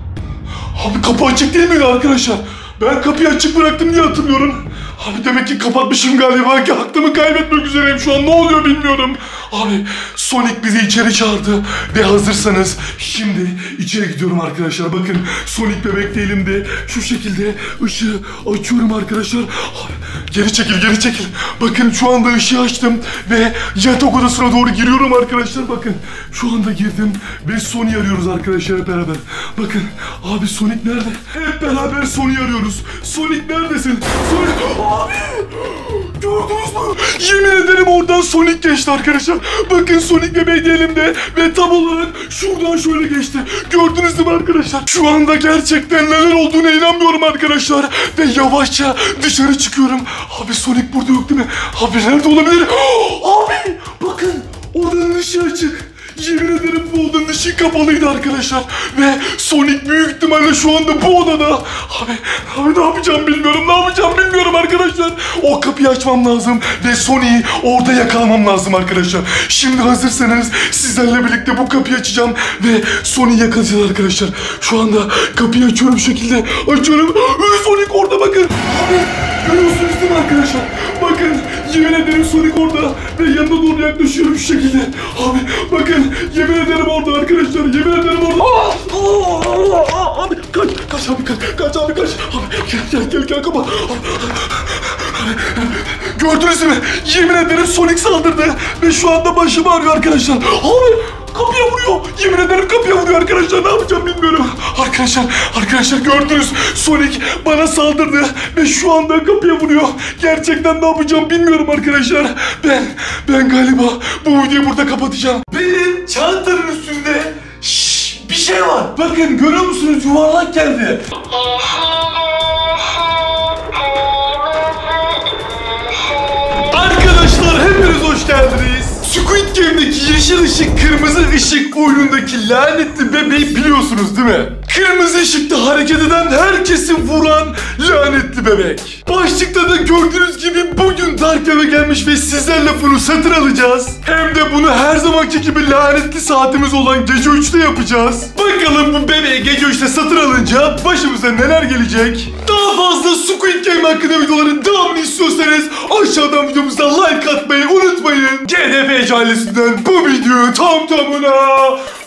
Abi kapı açık değil miydi arkadaşlar? Ben kapıyı açık bıraktım diye hatırlıyorum. Abi demek ki kapatmışım galiba ki aklımı kaybetmek üzereyim şu an, ne oluyor bilmiyorum. Abi Sonic bizi içeri çağırdı ve hazırsanız şimdi içeri gidiyorum arkadaşlar. Bakın Sonic bebek de elimde. Şu şekilde ışığı açıyorum arkadaşlar. Abi, geri çekil geri çekil. Bakın şu anda ışığı açtım ve yatak odasına doğru giriyorum arkadaşlar. Bakın şu anda girdim ve Sonic'i arıyoruz arkadaşlar hep beraber. Bakın abi Sonic nerede? Hep beraber Sonic'i arıyoruz. Sonic neredesin? Sonic... Abi! Gördünüz mü? Yemin ederim oradan Sonic geçti arkadaşlar. Bakın Sonic bebeği de elimde ve tam olarak şuradan şöyle geçti. Gördünüz değil mi arkadaşlar? Şu anda gerçekten neler olduğuna inanmıyorum arkadaşlar. Ve yavaşça dışarı çıkıyorum. Abi Sonic burada yok değil mi? Abi nerede olabilir? Abi bakın odanın ışığı açık. Yemin ederim bu odanın ışığı kapalıydı arkadaşlar. Ve Sonic büyük ihtimalle şu anda bu odada. Abi, abi ne yapacağım bilmiyorum. Ne yapacağım bilmiyorum arkadaşlar. O kapıyı açmam lazım. Ve Sonic'i orada yakalamam lazım arkadaşlar. Şimdi hazırsanız sizlerle birlikte bu kapıyı açacağım. Ve Sonic'i yakalayacağız arkadaşlar. Şu anda kapıyı açıyorum şu şekilde. Açıyorum. Ve Sonic orada bakın. Abi görüyorsunuz değil mi arkadaşlar? Bakın yemin ederim Sonic orada. Ve yanına doğru yaklaşıyorum şu şekilde. Abi bakın. Yemin ederim orada arkadaşlar. Yemin ederim orada. Aa, aa, aa, abi kaç. Kaç abi kaç. Kaç abi kaç. Abi gel gel gel gel kapa. Gördünüz mü? Yemin ederim Sonic saldırdı. Ve şu anda başım ağrıyor arkadaşlar. Abi kapıya vuruyor. Yemin ederim kapıya vuruyor arkadaşlar. Ne yapacağım bilmiyorum. Arkadaşlar arkadaşlar gördünüz. Sonic bana saldırdı. Ve şu anda kapıya vuruyor. Gerçekten ne yapacağım bilmiyorum arkadaşlar. Ben ben galiba bu videoyu burada kapatacağım. Benim çantanın üstünde şşş, bir şey var. Bakın görüyor musunuz? Yuvarlak geldi. Arkadaşlar hepiniz hoş geldiniz. Squid Game'deki yeşil ışık, kırmızı ışık oyunundaki lanetli bebeği biliyorsunuz değil mi? Kırmızı ışıkta hareket eden, herkesi vuran lanetli bebek. Başlıkta da gördüğünüz gibi bugün Dark Web'e gelmiş ve sizlerle bunu satın alacağız. Hem de bunu her zamanki gibi lanetli saatimiz olan gece üçte yapacağız. Bakalım bu bebeği gece üçte satın alınca başımıza neler gelecek? Daha fazla Squid Game hakkında videoların devamını istiyorsanız aşağıdan videomuza like atmayı unutmayın. G D F ailesinden bu videoyu tam tamına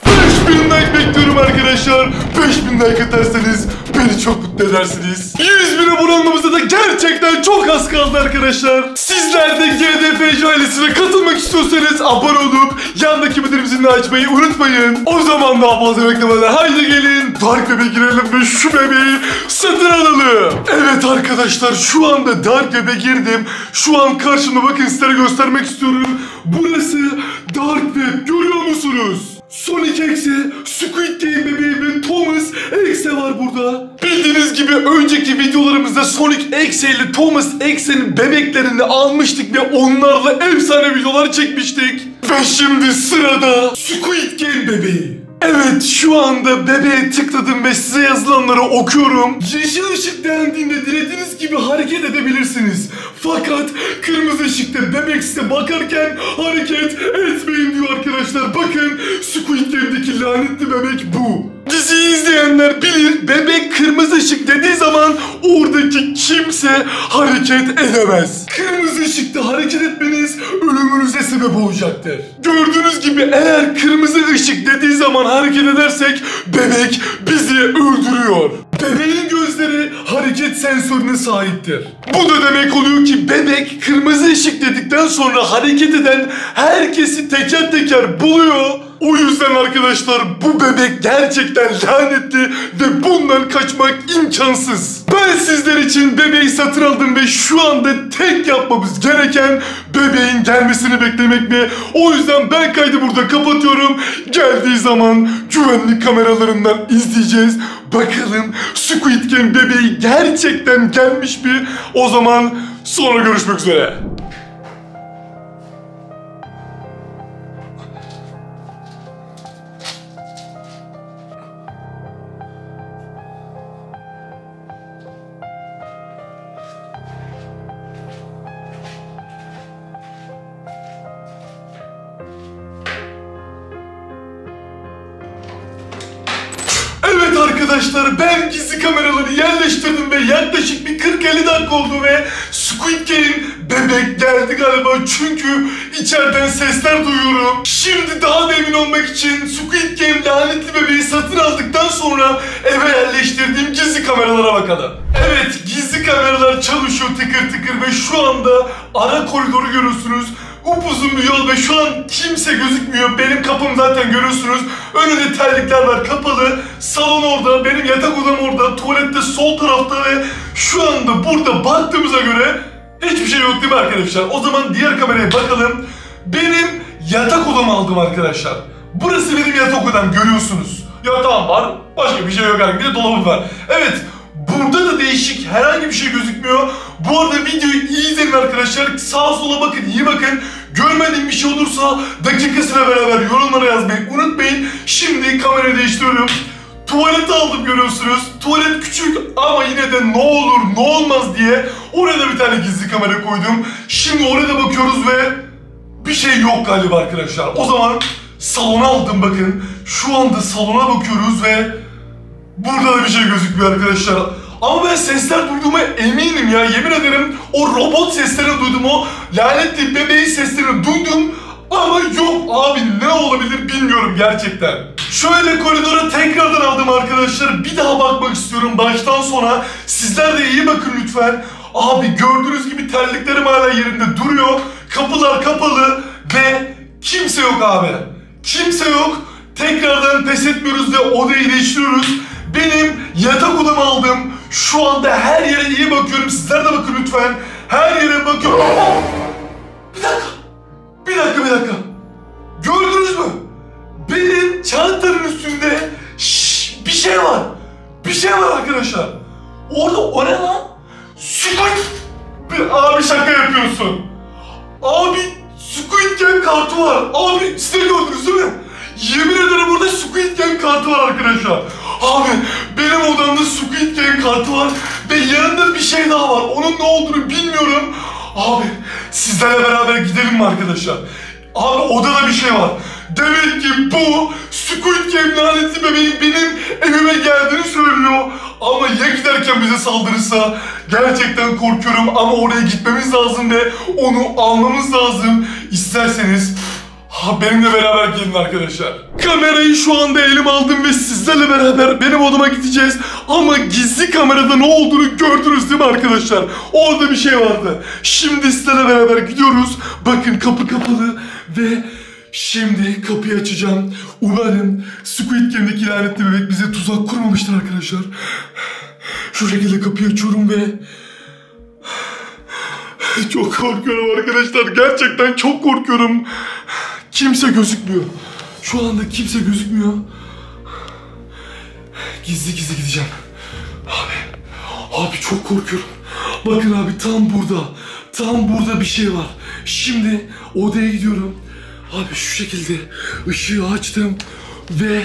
beş bin like bekliyorum arkadaşlar. beş bin like atarsanız beni çok mutlu edersiniz. yüz bin abone olmamıza da gerçekten çok az kaldı arkadaşlar. Sizler de G D F C ailesine katılmak istiyorsanız abone olup yandaki bildirim zilini açmayı unutmayın. O zaman daha fazla beklemeden haydi gelin Dark Web'e girelim ve şu bebeği satın alalım. Evet arkadaşlar, şu anda Dark Web'e girdim. Şu an karşımda, bakın sizlere göstermek istiyorum. Burası Dark Web, görüyor musunuz? Sonic Exe, Squid Game bebeği ve Thomas Exe var burada. Bildiğiniz gibi önceki videolarımızda Sonic Exe ile Thomas Exe'nin bebeklerini almıştık ve onlarla efsane videolar çekmiştik. Ve şimdi sırada Squid Game bebeği. Evet, şu anda bebeğe tıkladım ve size yazılanları okuyorum. Yeşil ışık dendiğinde dilediğiniz gibi hareket edebilirsiniz. Fakat kırmızı ışıkta bebek size bakarken hareket etmeyin diyor arkadaşlar. Bakın, Squid Game'deki lanetli bebek bu. Diziyi izleyenler bilir, bebek kırmızı ışık dediği zaman oradaki kimse hareket edemez. Kırmızı ışıkta hareket etmeniz ölümünüze sebep olacaktır. Gördüğünüz gibi eğer kırmızı ışık dediği zaman hareket edersek bebek bizi öldürüyor. Bebeğin gözleri hareket sensörüne sahiptir. Bu da demek oluyor ki bebek kırmızı ışık dedikten sonra hareket eden herkesi teker teker buluyor. O yüzden arkadaşlar bu bebek gerçekten lanetli ve bundan kaçmak imkansız. Ben sizler için bebeği satın aldım ve şu anda tek yapmamız gereken bebeğin gelmesini beklemek ve o yüzden ben kaydı burada kapatıyorum. Geldiği zaman güvenlik kameralarından izleyeceğiz. Bakalım Squid Game bebeği gerçekten gelmiş mi? O zaman sonra görüşmek üzere. Evet arkadaşlar, ben gizli kameraları yerleştirdim ve yaklaşık bir kırk elli dakika oldu ve Squid Game bebek geldi galiba, çünkü içeriden sesler duyuyorum. Şimdi daha da emin olmak için Squid Game lanetli bebeği satın aldıktan sonra eve yerleştirdiğim gizli kameralara bakalım. Evet, gizli kameralar çalışıyor tıkır tıkır ve şu anda ara koridoru görüyorsunuz. Upuzun bir yol ve şu an kimse gözükmüyor. Benim kapım zaten görüyorsunuz. Önünde terlikler var, kapalı. Salon orada, benim yatak odam orada. Tuvalette sol tarafta ve şu anda burada baktığımıza göre hiçbir şey yok değil mi arkadaşlar? O zaman diğer kameraya bakalım. Benim yatak odamı aldım arkadaşlar. Burası benim yatak odam, görüyorsunuz. Yatağım var, başka bir şey yok arkadaşlar. Bir de dolabım var. Evet, burada da değişik herhangi bir şey gözükmüyor. Bu arada videoyu iyi izleyin arkadaşlar. Sağa sola bakın, iyi bakın. Görmediğim bir şey olursa dakikasıyla beraber yorumlara yazmayı unutmayın. Şimdi kamerayı değiştiriyorum. Tuvaleti aldım, görüyorsunuz. Tuvalet küçük ama yine de ne olur ne olmaz diye oraya da bir tane gizli kamera koydum. Şimdi oraya da bakıyoruz ve bir şey yok galiba arkadaşlar. O zaman salona aldım, bakın. Şu anda salona bakıyoruz ve burada da bir şey gözükmüyor arkadaşlar. Ama ben sesler duyduğuma eminim ya, yemin ederim o robot seslerini duydum, o lanetli bebeğin seslerini duydum. Ama yok abi, ne olabilir bilmiyorum gerçekten. Şöyle koridora tekrardan aldım arkadaşlar. Bir daha bakmak istiyorum baştan sona. Sizler de iyi bakın lütfen. Abi gördüğünüz gibi terliklerim hala yerinde duruyor. Kapılar kapalı ve kimse yok abi. Kimse yok. Tekrardan pes etmiyoruz ve odayı değiştiriyoruz. Benim yatak odamı aldım. Şu anda her yere iyi bakıyorum. Sizler de bakın lütfen. Her yere bakıyorum. Aa! Bir dakika. Bir dakika, bir dakika. Gördünüz mü? Benim çantanın üstünde şş, bir şey var. Bir şey var arkadaşlar. Orada o ne lan? Squid. Bir, abi şaka yapıyorsun. Abi Squid Game kartı var. Abi siz de gördünüz değil mi? Yemin ederim burada Squid Game kartı var arkadaşlar. Abi benim odamda Squid Game kartı var ve yanında bir şey daha var. Onun ne olduğunu bilmiyorum. Abi sizlerle beraber gidelim mi arkadaşlar? Abi odada bir şey var. Demek ki bu Squid Game lanetli bebeğin benim evime geldiğini söylüyor. Ama ya giderken bize saldırırsa? Gerçekten korkuyorum ama oraya gitmemiz lazım ve onu almamız lazım. İsterseniz Ha, benimle beraber gelin arkadaşlar. Kamerayı şu anda elime aldım ve sizlerle beraber benim odama gideceğiz. Ama gizli kamerada ne olduğunu gördünüz değil mi arkadaşlar? Orada bir şey vardı. Şimdi sizlerle beraber gidiyoruz. Bakın kapı kapalı ve şimdi kapıyı açacağım. Umarım Squid Game'deki lanetli bebek bize tuzak kurmamıştır arkadaşlar. Şu şekilde kapıyı açıyorum ve... Çok korkuyorum arkadaşlar. Gerçekten çok korkuyorum. Kimse gözükmüyor. Şu anda kimse gözükmüyor. Gizli gizli gideceğim. Abi, abi çok korkuyorum. Bakın abi tam burada. Tam burada bir şey var. Şimdi odaya gidiyorum. Abi şu şekilde ışığı açtım ve...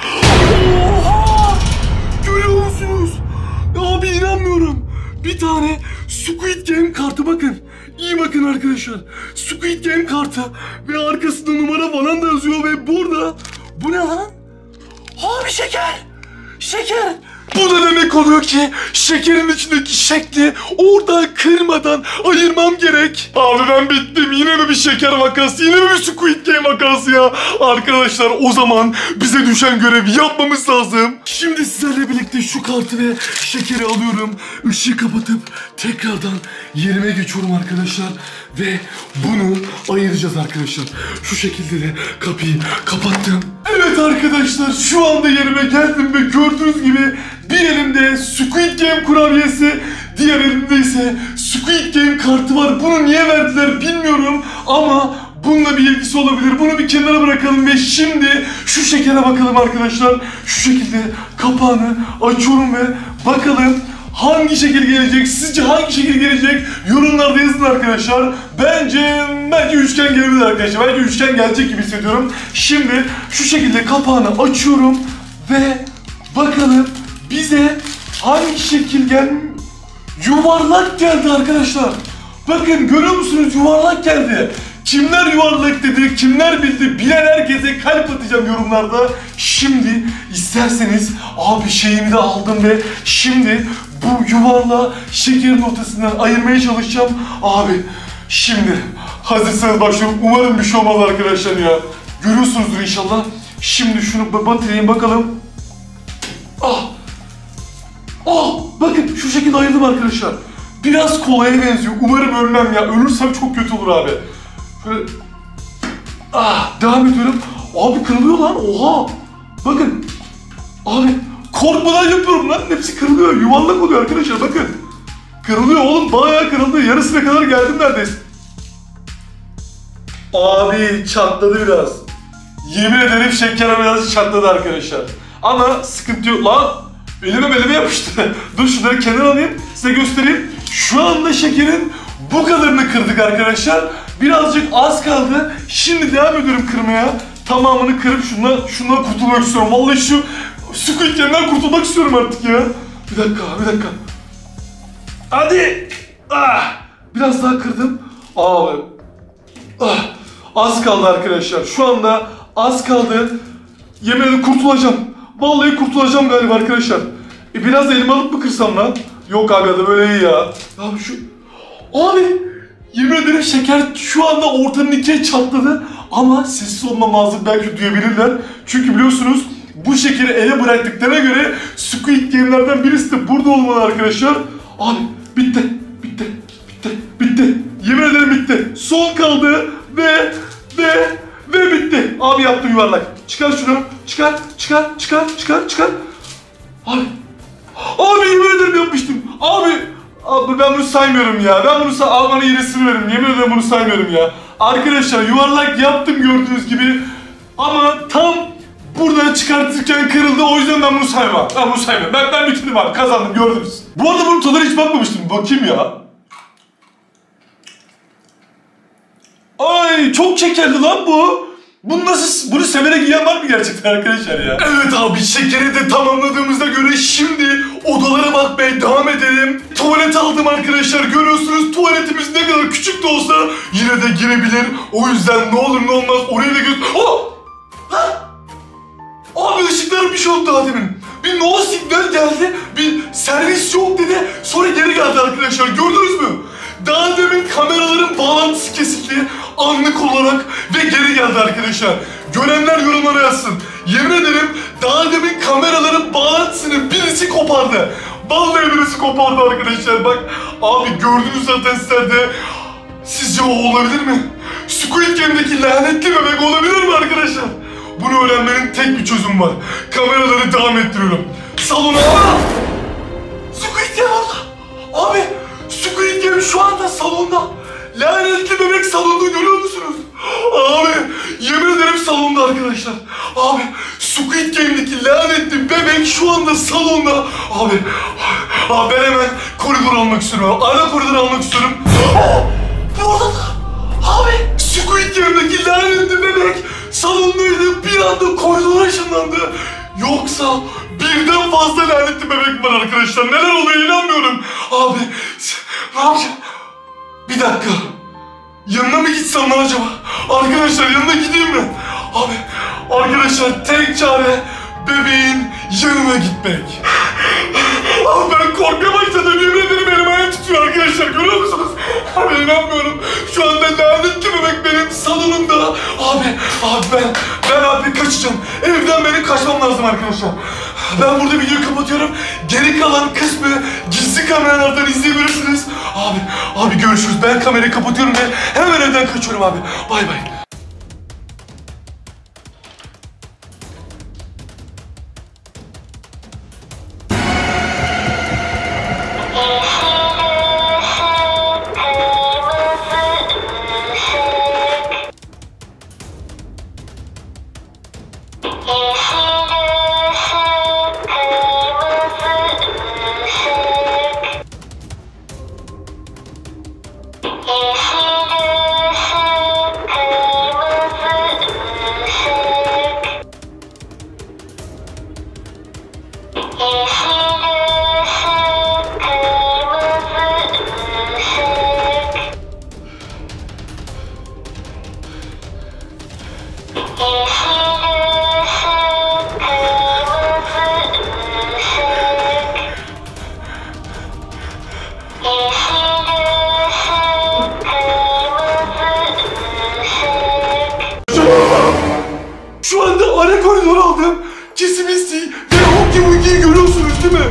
Oha! Görüyor musunuz? Abi inanmıyorum. Bir tane Squid Game kartı bakın. İyi bakın arkadaşlar. Squid Game kartı ve arkasında numara falan da yazıyor ve burada... Bu ne lan? Abi şeker! Şeker! Bu da demek oluyor ki şekerin içindeki şekli orada kırmadan ayırmam gerek. Abi ben bittim. Yine mi bir şeker vakası? Yine mi bir Squid Game vakası ya? Arkadaşlar o zaman bize düşen görevi yapmamız lazım. Şimdi sizlerle birlikte şu kartı ve şekeri alıyorum. Işığı kapatıp tekrardan yerime geçiyorum arkadaşlar. Ve bunu ayıracağız arkadaşlar. Şu şekilde de kapıyı kapattım. Evet arkadaşlar şu anda yerime geldim ve gördüğünüz gibi bir elimde Squid Game kurabiyesi, diğer elimde ise Squid Game kartı var. Bunu niye verdiler bilmiyorum ama bununla bir ilgisi olabilir. Bunu bir kenara bırakalım ve şimdi şu şekere bakalım arkadaşlar. Şu şekilde kapağını açıyorum ve bakalım hangi şekil gelecek? Sizce hangi şekil gelecek? Yorumlarda yazın arkadaşlar. Bence bence üçgen gelebilir arkadaşlar. Bence üçgen gelecek gibi hissediyorum. Şimdi şu şekilde kapağını açıyorum ve bakalım bize hangi şekil gel... Yuvarlak geldi arkadaşlar. Bakın görüyor musunuz? Yuvarlak geldi. Kimler yuvarlak dedi, kimler bildi, bilen herkese kalp atacağım yorumlarda. Şimdi isterseniz abi şeyimi de aldım ve şimdi bu yuvarlağı şekerin ortasından ayırmaya çalışacağım. Abi şimdi hazırsanız başlıyorum. Umarım bir şey olmaz arkadaşlar ya. Görüyorsunuzdur inşallah. Şimdi şunu batırayım bakalım. Ah! Ah! Bakın şu şekilde ayırdım arkadaşlar. Biraz kolaya benziyor. Umarım ölmem ya. Ölürsem çok kötü olur abi. Şöyle... Ah! Devam ediyorum. Abi kırılıyor lan. Oha! Bakın. Abi korkmadan yapıyorum lan. Hepsi kırılıyor. Yuvarlak oluyor arkadaşlar. Bakın. Kırılıyor oğlum. Bayağı kırıldı. Yarısına kadar geldim neredeyse. Abi çatladı biraz. Yemin ederim şeker biraz çatladı arkadaşlar. Ama sıkıntı yok lan. Elime belime yapıştı. Dur şunları kenara alayım. Size göstereyim. Şu anda şekerin bu kadarını kırdık arkadaşlar. Birazcık az kaldı. Şimdi devam ediyorum kırmaya. Tamamını kırıp şundan, şundan kurtulmak istiyorum. Vallahi şu Squid Game'den kurtulmak istiyorum artık ya. Bir dakika, bir dakika. Hadi. Ah. Biraz daha kırdım. Abi. Ah. Az kaldı arkadaşlar. Şu anda az kaldı. Yemin ederim kurtulacağım. Vallahi kurtulacağım galiba arkadaşlar. E biraz da elime alıp mı kırsam lan? Yok abi ya da böyle iyi ya. Abi şu... Abi yemin ederim şeker şu anda ortanın ikiye çatladı. Ama sessiz olmam lazım, belki duyabilirler. Çünkü biliyorsunuz bu şekeri ele bıraktıklarına göre Squid Game'lerden birisi de burada olmalı arkadaşlar. Abi bitti, bitti, bitti, bitti. Yemin ederim bitti. Son kaldı ve ve ve bitti. Abi yaptım yuvarlak. Çıkar şunu. Çıkar, çıkar, çıkar, çıkar, çıkar. Abi. Abi yemin ederim yapmıştım. Abi. Abi ben bunu saymıyorum ya. Ben bunu say... Abi bana yenisini verin. Yemin ederim bunu saymıyorum ya. Arkadaşlar yuvarlak yaptım gördüğünüz gibi. Ama tam buradan çıkartırken kırıldı. O yüzden ben bunu saymam. Ben bunu saymıyorum. Ben, ben bitirdim abi. Kazandım gördünüz. Bu arada bunun tadına hiç bakmamıştım. Bakayım ya. Ay çok şekerli lan bu. Bunu nasıl, bunu severek yiyen var mı gerçekten arkadaşlar ya? Evet abi şekeri de tamamladığımızda göre şimdi odalara bakmaya devam edelim. Tuvalet aldım arkadaşlar, görüyorsunuz tuvaletimiz ne kadar küçük de olsa yine de girebilir. O yüzden ne olur ne olmaz oraya da göz... Oh! Ha! Abi ışıklarım bir şey oldu daha demin. Bir no signal geldi, bir servis yok dedi. Sonra geri geldi arkadaşlar, gördünüz mü? daha demin kameraların bağlantısı kesildi anlık olarak ve geri geldi arkadaşlar. Görenler yorumlara yazsın. Yemin ederim daha demin kameraların bağlantısını birisi kopardı. Vallahi birisi kopardı arkadaşlar. Bak abi gördünüz zaten sizler de. Sizce o olabilir mi? Squid Game'deki lanetli bebek olabilir mi arkadaşlar? Bunu öğrenmenin tek bir çözümü var. Kameraları devam ettiriyorum. Salona... Aa! Squid Game orada. Abi Squid Game şu anda salonda. Lanetli bebek salonda, görüyor musunuz? Abi yemin ederim salonda arkadaşlar. Abi Squid Game'deki lanetli bebek şu anda salonda. Abi, abi ben hemen koridor almak istiyorum. Ara koridor almak istiyorum. Orada da. Abi Squid Game'deki lanetli bebek salondaydı. Bir anda koridora ışınlandı. Yoksa birden fazla lanetli bebek var arkadaşlar. Neler oluyor inanmıyorum. Abi ne yapacağım? Bir dakika. Yanına mı gitsem lan acaba? Arkadaşlar yanına gideyim mi? Abi arkadaşlar tek çare bebeğin yanına gitmek. Abi ben korkmaya başladım. Yemin ederim elim ayağım tutuyor arkadaşlar. Görüyor musunuz? Abi inanmıyorum. Şu anda lanetli bebek benim salonumda. Abi, abi ben, ben abi kaçacağım. Evden benim kaçmam lazım arkadaşlar. Ben burada videoyu kapatıyorum. Geri kalan kısmı gizli kameralardan izleyebilirsiniz. Abi, abi görüşürüz. Ben kamerayı kapatıyorum ve hemen evden kaçıyorum abi. Bay bay. Şu anda ara koridor aldım. Kesimisi ve Hugi Wugi'yi görüyorsunuz değil mi?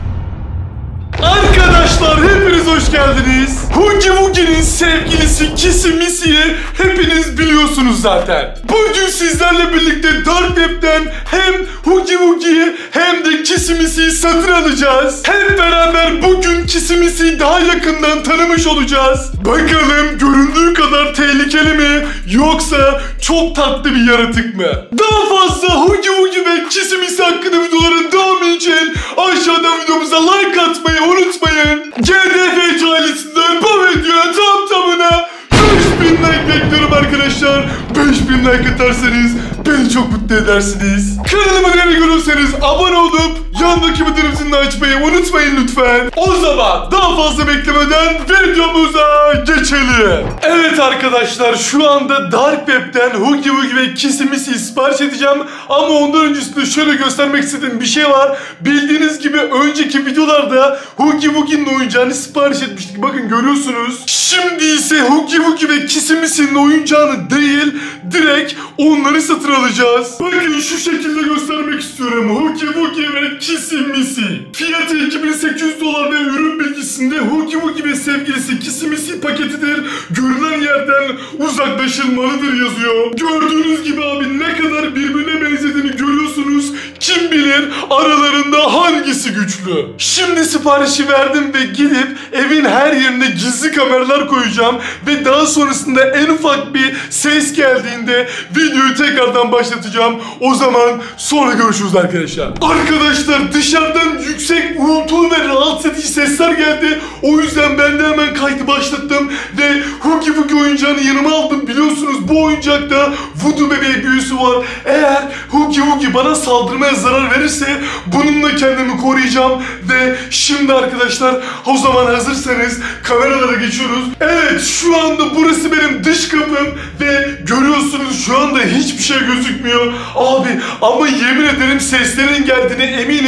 Arkadaşlar hepiniz hoş geldiniz. Hugi Wugi'nin sevgilisi Kisimisi'yi hepiniz biliyorsunuz zaten. Bugün sizlerle birlikte Dark Web'den hem Hugi Wugi'yi hem de Kisimisi'yi satın alacağız. Hep beraber bugün Kisimisi'yi daha yakından tanımış olacağız. Bakalım göründüğü kadar tehlikeli mi yoksa çok tatlı bir yaratık mı? Daha fazla Hugi Wugi ve Kisimisi hakkında videoların devamı için aşağıdan videomuza like atmayı unutmayın. G D F ailesinden bu videoya tam tamına beş bin like bekliyorum arkadaşlar. beş bin like atarsanız beni çok mutlu edersiniz. Kanalıma yeni görürseniz abone olup yandaki bildirim zilini açmayı unutmayın lütfen. O zaman daha fazla beklemeden videomuza geçelim. Evet arkadaşlar şu anda Dark Web'den Hugi Wugi ve Kisimisi'yi sipariş edeceğim. Ama ondan öncesinde şöyle göstermek istediğim bir şey var. Bildiğiniz gibi önceki videolarda Hugi Wugi'nin oyuncağını sipariş etmiştik. Bakın görüyorsunuz. Şimdi ise Hugi Wugi ve Kisimisi'nin oyuncağını değil, direkt onları satın alacağız. Bakın şu şekilde göstermek istiyorum. Hugi Wugi ve Kisimisi. Fiyatı iki bin sekiz yüz dolar ve ürün bilgisinde Hugi Wugi ve sevgilisi Kisimisi paketidir. Görünen yerden uzaklaşılmalıdır yazıyor. Gördüğünüz gibi abi ne kadar birbirine benzediğini görüyorsunuz. Kim bilir aralarında hangisi güçlü. Şimdi siparişi verdim ve gidip evin her yerine gizli kameralar koyacağım. Ve daha sonrasında en ufak bir ses geldiğinde videoyu tekrardan başlatacağım. O zaman sonra görüşürüz arkadaşlar. Arkadaşlar dışarıdan yüksek uğultulu ve rahatsız edici sesler geldi. O yüzden ben de hemen kaydı başlattım. Ve Hugi Wugi oyuncağını yanıma aldım. Biliyorsunuz bu oyuncakta Voodoo bebeği büyüsü var. Eğer Hugi Wugi bana saldırmaya zarar verirse bununla kendimi koruyacağım. Ve şimdi arkadaşlar o zaman hazırsanız kameralara geçiyoruz. Evet şu anda burası benim dış kapım. Ve görüyorsunuz şu anda hiçbir şey gözükmüyor. Abi ama yemin ederim seslerin geldiğine eminim.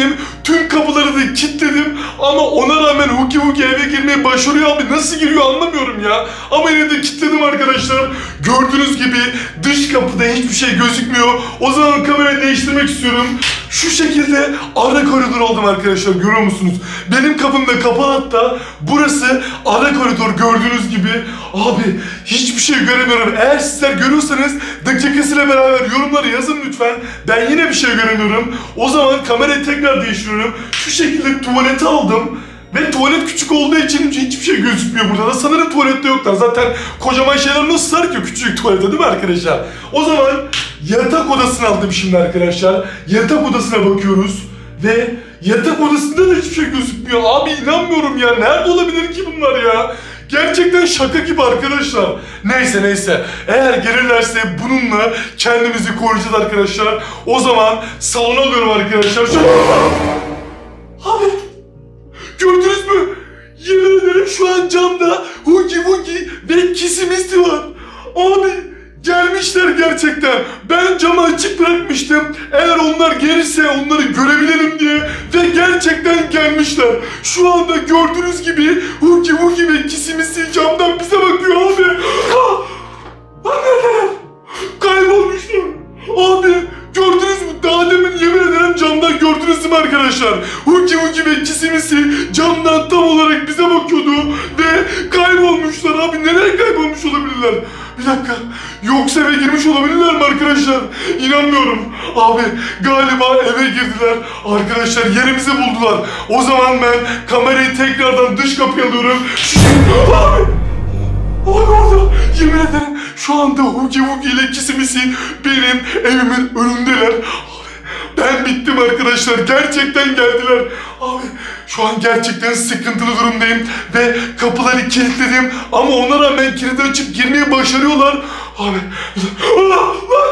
Tüm kapıları da kilitledim ama ona rağmen Huki Huki eve girmeye başarıyor abi. Nasıl giriyor anlamıyorum ya. Ama yine de kilitledim arkadaşlar. Gördüğünüz gibi dış kapıda hiçbir şey gözükmüyor. O zaman kamerayı değiştirmek istiyorum. Şu şekilde ara koridor oldum arkadaşlar, görüyor musunuz? Benim kapım da kapalı, hatta burası ara koridor gördüğünüz gibi. Abi hiçbir şey göremiyorum. Eğer sizler görüyorsanız dakikasıyla beraber yorumları yazın lütfen. Ben yine bir şey göremiyorum. O zaman kamerayı tekrar değiştiriyorum. Şu şekilde tuvalete aldım. Ve tuvalet küçük olduğu için hiçbir şey gözükmüyor burada da. Sanırım tuvalette yoklar. Zaten kocaman şeyler nasıl sar ki küçücük tuvalete, değil mi arkadaşlar? O zaman yatak odasını aldım şimdi arkadaşlar. Yatak odasına bakıyoruz. Ve yatak odasında da hiçbir şey gözükmüyor. Abi inanmıyorum ya. Nerede olabilir ki bunlar ya? Gerçekten şaka gibi arkadaşlar. Neyse neyse. Eğer gelirlerse bununla kendimizi koruyacağız arkadaşlar. O zaman salona alıyorum arkadaşlar. Şu... Abi... Gördünüz mü? Yemin ederim şu an camda Hugi Wugi ve Kissy var. Abi gelmişler gerçekten. Ben camı açık bırakmıştım. Eğer onlar gelirse onları görebilirim diye. Ve gerçekten gelmişler. Şu anda gördüğünüz gibi Hugi Wugi ve Kissy camdan bize bakıyor abi. Ha! Neredeler? Kaybolmuşlar. Abi gördünüz mü? Daha demin yemin ederim camdan gördünüz mü arkadaşlar? Hugi Wugi ve Kissy camdan tam olarak bize bakıyordu ve kaybolmuşlar abi. Nereye kaybolmuş olabilirler? Bir dakika. Yoksa eve girmiş olabilirler mi arkadaşlar? İnanmıyorum. Abi galiba eve girdiler. Arkadaşlar yerimizi buldular. O zaman ben kamerayı tekrardan dış kapıya alıyorum. Abi! Abi orada yemin ederim şu anda Hugi Wugi ile Kissy benim evimin önündeler. Ben bittim arkadaşlar. Gerçekten geldiler. Abi şu an gerçekten sıkıntılı durumdayım. Ve kapıları kilitledim. Ama ona rağmen kilidi açıp girmeyi başarıyorlar. Abi. Lan!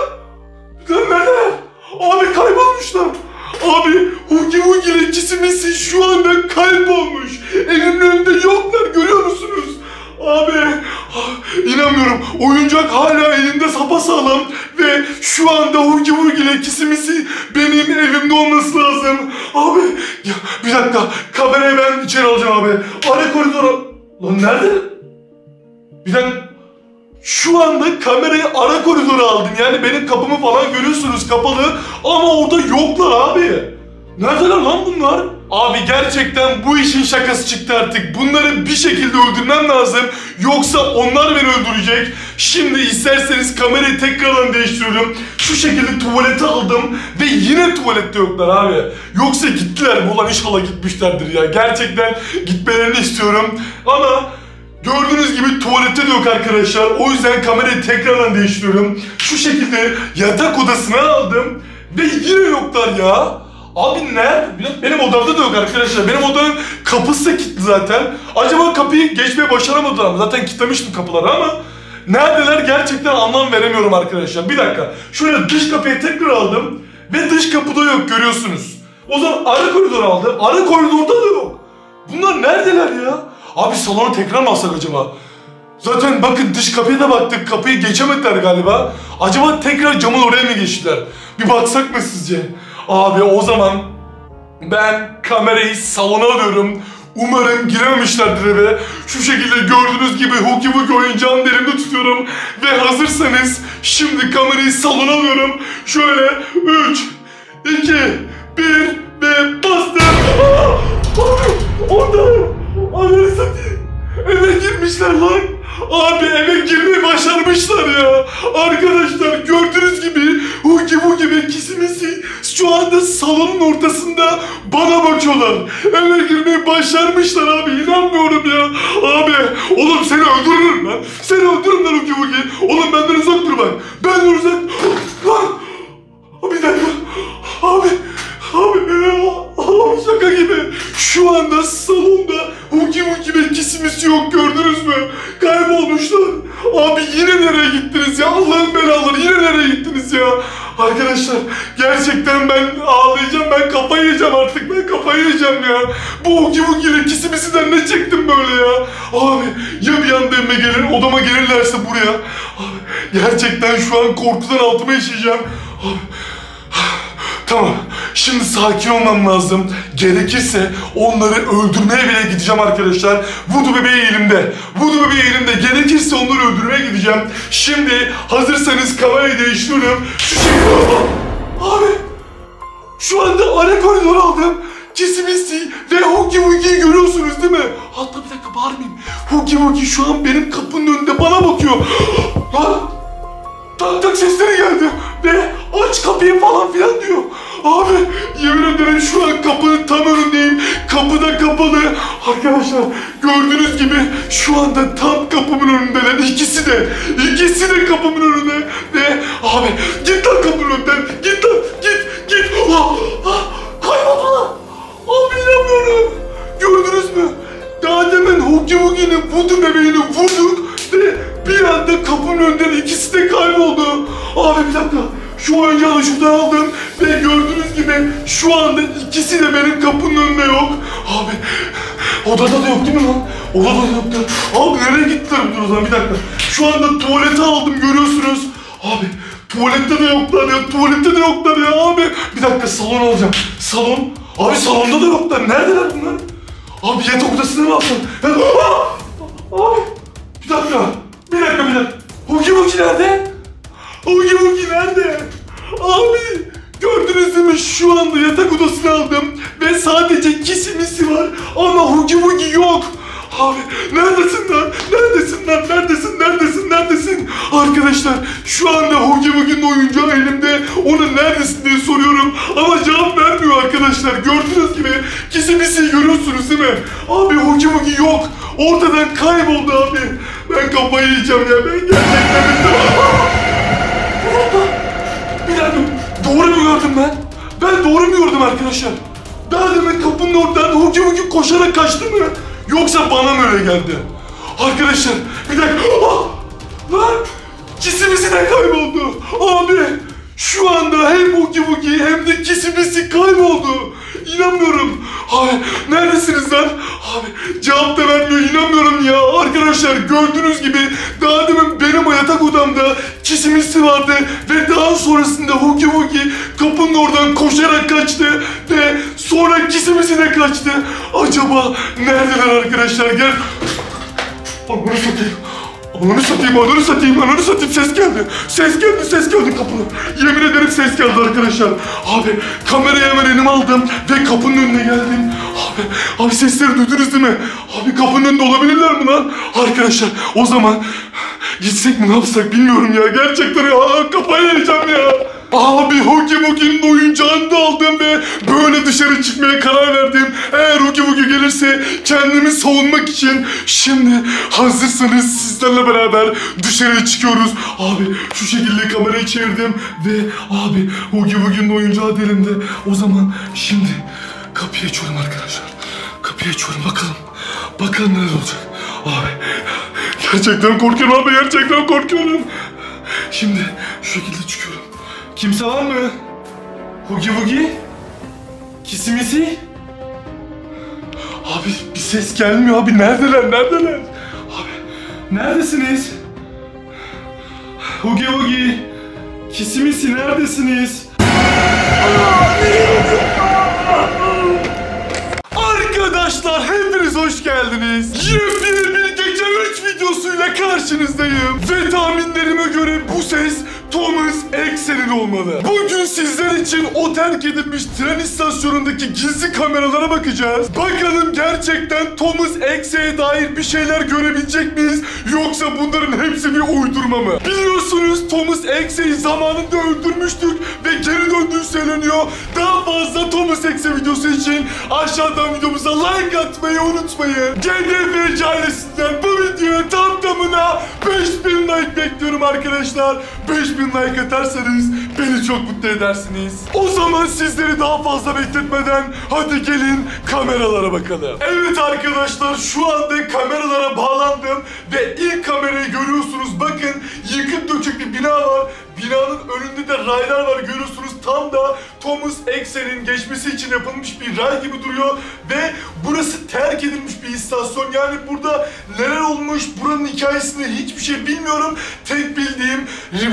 Lan neredeler? Abi kaybolmuşlar. Abi Hugi Wugi ile Kissy şu anda kaybolmuş. Evimin önünde yoklar, görüyor musunuz? Abi inanmıyorum. Oyuncak hala elimde sapasağlam ve şu anda Hugi Wugi ile Kissy benim evimde olması lazım. Abi ya, bir dakika, kamerayı ben içeri alacağım abi. Ara koridora. Lan nerede? Bir dakika. Şu anda kamerayı ara koridora aldım. Yani benim kapımı falan görüyorsunuz kapalı ama orada yoklar abi. Neredeler lan bunlar? Abi gerçekten bu işin şakası çıktı artık. Bunları bir şekilde öldürmem lazım. Yoksa onlar beni öldürecek. Şimdi isterseniz kamerayı tekrardan değiştiriyorum. Şu şekilde tuvalete aldım ve yine tuvalette yoklar abi. Yoksa gittiler mi? Ulan inşallah gitmişlerdir ya. Gerçekten gitmelerini istiyorum. Ama gördüğünüz gibi tuvalette de yok arkadaşlar. O yüzden kamerayı tekrardan değiştiriyorum. Şu şekilde yatak odasına aldım ve yine yoklar ya. Abi nerede? Benim odamda da yok arkadaşlar. Benim odanın kapısı da kilitli zaten. Acaba kapıyı geçmeye başaramadılar mı? Zaten kilitlemiştim kapıları ama neredeler gerçekten anlam veremiyorum arkadaşlar. Bir dakika. Şöyle dış kapıyı tekrar aldım ve dış kapıda yok, görüyorsunuz. O zaman ara koridor aldım. Ara koridorda da yok. Bunlar neredeler ya? Abi salonu tekrar mı alsak acaba? Zaten bakın dış kapıya da baktık. Kapıyı geçemediler galiba. Acaba tekrar camın oraya mı geçtiler? Bir baksak mı sizce? Abi o zaman ben kamerayı salona alıyorum. Umarım girememişlerdir eve. Şu şekilde gördüğünüz gibi Hugi Wugi oyuncağını elimde tutuyorum. Ve hazırsanız şimdi kamerayı salona alıyorum. Şöyle üç, iki, bir ve bastım. Aa! Abi orada. Ananı satayım. Eve girmişler lan. Abi eve girmeyi başarmışlar ya. Arkadaşlar gördüğünüz gibi Hugi Wugi ve Kissy şu anda salonun ortasında bana bakıyorlar. Eve girmeyi başarmışlar abi. İnanmıyorum ya. Abi oğlum seni öldürürüm lan. Seni öldürürüm lan Hugi Wugi. Oğlum benden uzak dur bak. Benden uzak. Lan. Bir dakika. Abi. Abi. Abi şaka gibi. Şu anda salonda Hugi Wugi ve Kissy yok, gördünüz mü? Kaybolmuşlar. Abi yine nereye gittiniz ya? Allah'ın belaları, yine nereye gittiniz ya? Arkadaşlar gerçekten ben ağlayacağım, ben kafayı yiyeceğim artık, ben kafayı yiyeceğim ya. Bu Hugi Wugi ile Kissy'den ne çektim böyle ya? Abi ya bir anda evime gelir, odama gelirlerse buraya. Abi gerçekten şu an korkudan altıma işeyeceğim. Abi. Tamam. Şimdi sakin olmam lazım. Gerekirse onları öldürmeye bile gideceğim arkadaşlar. Voodoo bebeği elimde. Voodoo bebeği elimde. Gerekirse onları öldürmeye gideceğim. Şimdi hazırsanız kamerayı değiştiriyorum. Şu şey... Abi! Şu anda ara koridor aldım. Kesimisi ve Huggy Wuggy'yi görüyorsunuz değil mi? Hatta bir dakika bağırmayayım. Huggy Wuggy şu an benim kapının önünde bana bakıyor. Lan! Tak tak sesleri geldi ve aç kapıyı falan filan diyor. Abi yemin ederim şu an kapının tam önündeyim. Kapıda kapalı. Arkadaşlar gördüğünüz gibi şu anda tam kapımın önündeler. İkisi de. İkisi de kapımın önünde. Ve abi git lan kapının önünden. Git lan git git. Ah, ah, kayboldular. Abi inanmıyorum. Gördünüz mü? Daha demin Huggy Wuggy'nin voodoo bebeğini vurduk ve bir anda kapının önünden ikisi de kayboldu. Abi bir dakika. Şu oyuncağı da şuradan aldım ve gördüğünüz gibi şu anda ikisi de benim kapının önünde yok. Abi odada da yok değil mi lan? Odada da yoktu. Abi nereye gittiler bu zaman? Bir dakika. Şu anda tuvalete aldım görüyorsunuz. Abi tuvalette de yoklar ya. Tuvalette de yoklar ya abi. Bir dakika salon alacağım. Salon. Abi salonda da yoklar. Neredeler bunlar? Abi yatak odasına mı alsam? Abi bir dakika. Bir dakika bir dakika. Huggy Wuggy nerede? Huggy Wuggy nerede? Abi gördünüz mü şu anda yatak odasını aldım ve sadece kisimisi var ama Huggy Wuggy yok. Abi neredesin lan? Neredesin lan? Neredesin? Neredesin? Neredesin? Arkadaşlar şu anda Huggy Wuggy'nin oyuncağı elimde. Ona neredesin diye soruyorum ama cevap vermiyor arkadaşlar. Gördüğünüz gibi kisimisiyi görüyorsunuz değil mi? Abi Huggy Wuggy yok. Ortadan kayboldu abi. Ben kafayı yiyeceğim ya. Ben gerçekten bir dakika. Doğru mu gördüm ben? Ben doğru mu gördüm arkadaşlar? Daha demin kapının oradan Huggy Wuggy koşarak kaçtı mı? Yoksa bana mı öyle geldi? Arkadaşlar bir dakika. Ah! Lan! Kisimisi de kayboldu. Abi şu anda hem Huggy Wuggy hem de kisimisi kayboldu. İnanmıyorum. Abi neredesiniz lan? Abi cevap da vermiyor. İnanmıyorum ya. Arkadaşlar gördüğünüz gibi daha demin benim o yatak odamda kisimisi vardı ve daha sonrasında Huggy Wuggy kapının oradan koşarak kaçtı ve sonra kisimisi de kaçtı. Acaba neredeler arkadaşlar? Gel. Ananı satayım. Ananı satayım, ananı satayım, ananı satayım. Ses geldi. Ses geldi, ses geldi kapının. Yemin ederim ses geldi arkadaşlar. Abi kamerayı hemen elime aldım ve kapının önüne geldim. Abi, abi sesleri duydunuz değil mi? Abi kapının önünde olabilirler mi lan? Arkadaşlar o zaman gitsek mi ne yapsak bilmiyorum ya. Gerçekten ya kafayı yiyeceğim ya. Abi Huggy Wuggy'nin oyuncağını da aldım ve böyle dışarı çıkmaya karar verdim. Eğer Huggy Wuggy gelirse kendimi savunmak için şimdi hazırsanız sizlerle beraber dışarı çıkıyoruz. Abi şu şekilde kamerayı çevirdim ve abi Huggy Wuggy'nin oyuncağı da elimde. O zaman şimdi kapıyı açıyorum arkadaşlar. Kapıyı açıyorum bakalım. Bakalım neler olacak. Abi gerçekten korkuyorum abi, gerçekten korkuyorum. Şimdi şu şekilde çıkıyorum. Kimse var mı? Huggy Wuggy? Kisimisi? Abi bir ses gelmiyor abi. Neredeler? Neredeler? Abi neredesiniz? Huggy Wuggy, Kisimisi neredesiniz? Arkadaşlar hepiniz hoş geldiniz. Yepyeni bir gece üç videosuyla karşınızdayım. Ve tahminlerime göre bu ses Thomas Excel'in olmalı. Bugün sizler için o terk edilmiş tren istasyonundaki gizli kameralara bakacağız. Bakalım gerçekten Thomas Excel'e dair bir şeyler görebilecek miyiz? Yoksa bunların hepsi bir uydurma mı? Biliyorsunuz Thomas Excel'i zamanında öldürmüştük ve geri döndüğü söyleniyor. Daha fazla Thomas Excel videosu için aşağıdan videomuza like atmayı unutmayın. G D F ailesinden bu videoya tam tamına beş bin like bekliyorum arkadaşlar. beş bin like atarsanız beni çok mutlu edersiniz. O zaman sizleri daha fazla bekletmeden hadi gelin kameralara bakalım. Evet arkadaşlar şu anda kameralara bağlandım ve ilk kamerayı görüyorsunuz. Bakın yıkık dökük bir bina var. Binanın önünde de raylar var görüyorsunuz. Tam da Thomas Excel'in geçmesi için yapılmış bir ray gibi duruyor. Ve burası terk edilmiş bir istasyon. Yani burada neler olmuş, buranın hikayesini hiçbir şey bilmiyorum. Tek bildiğim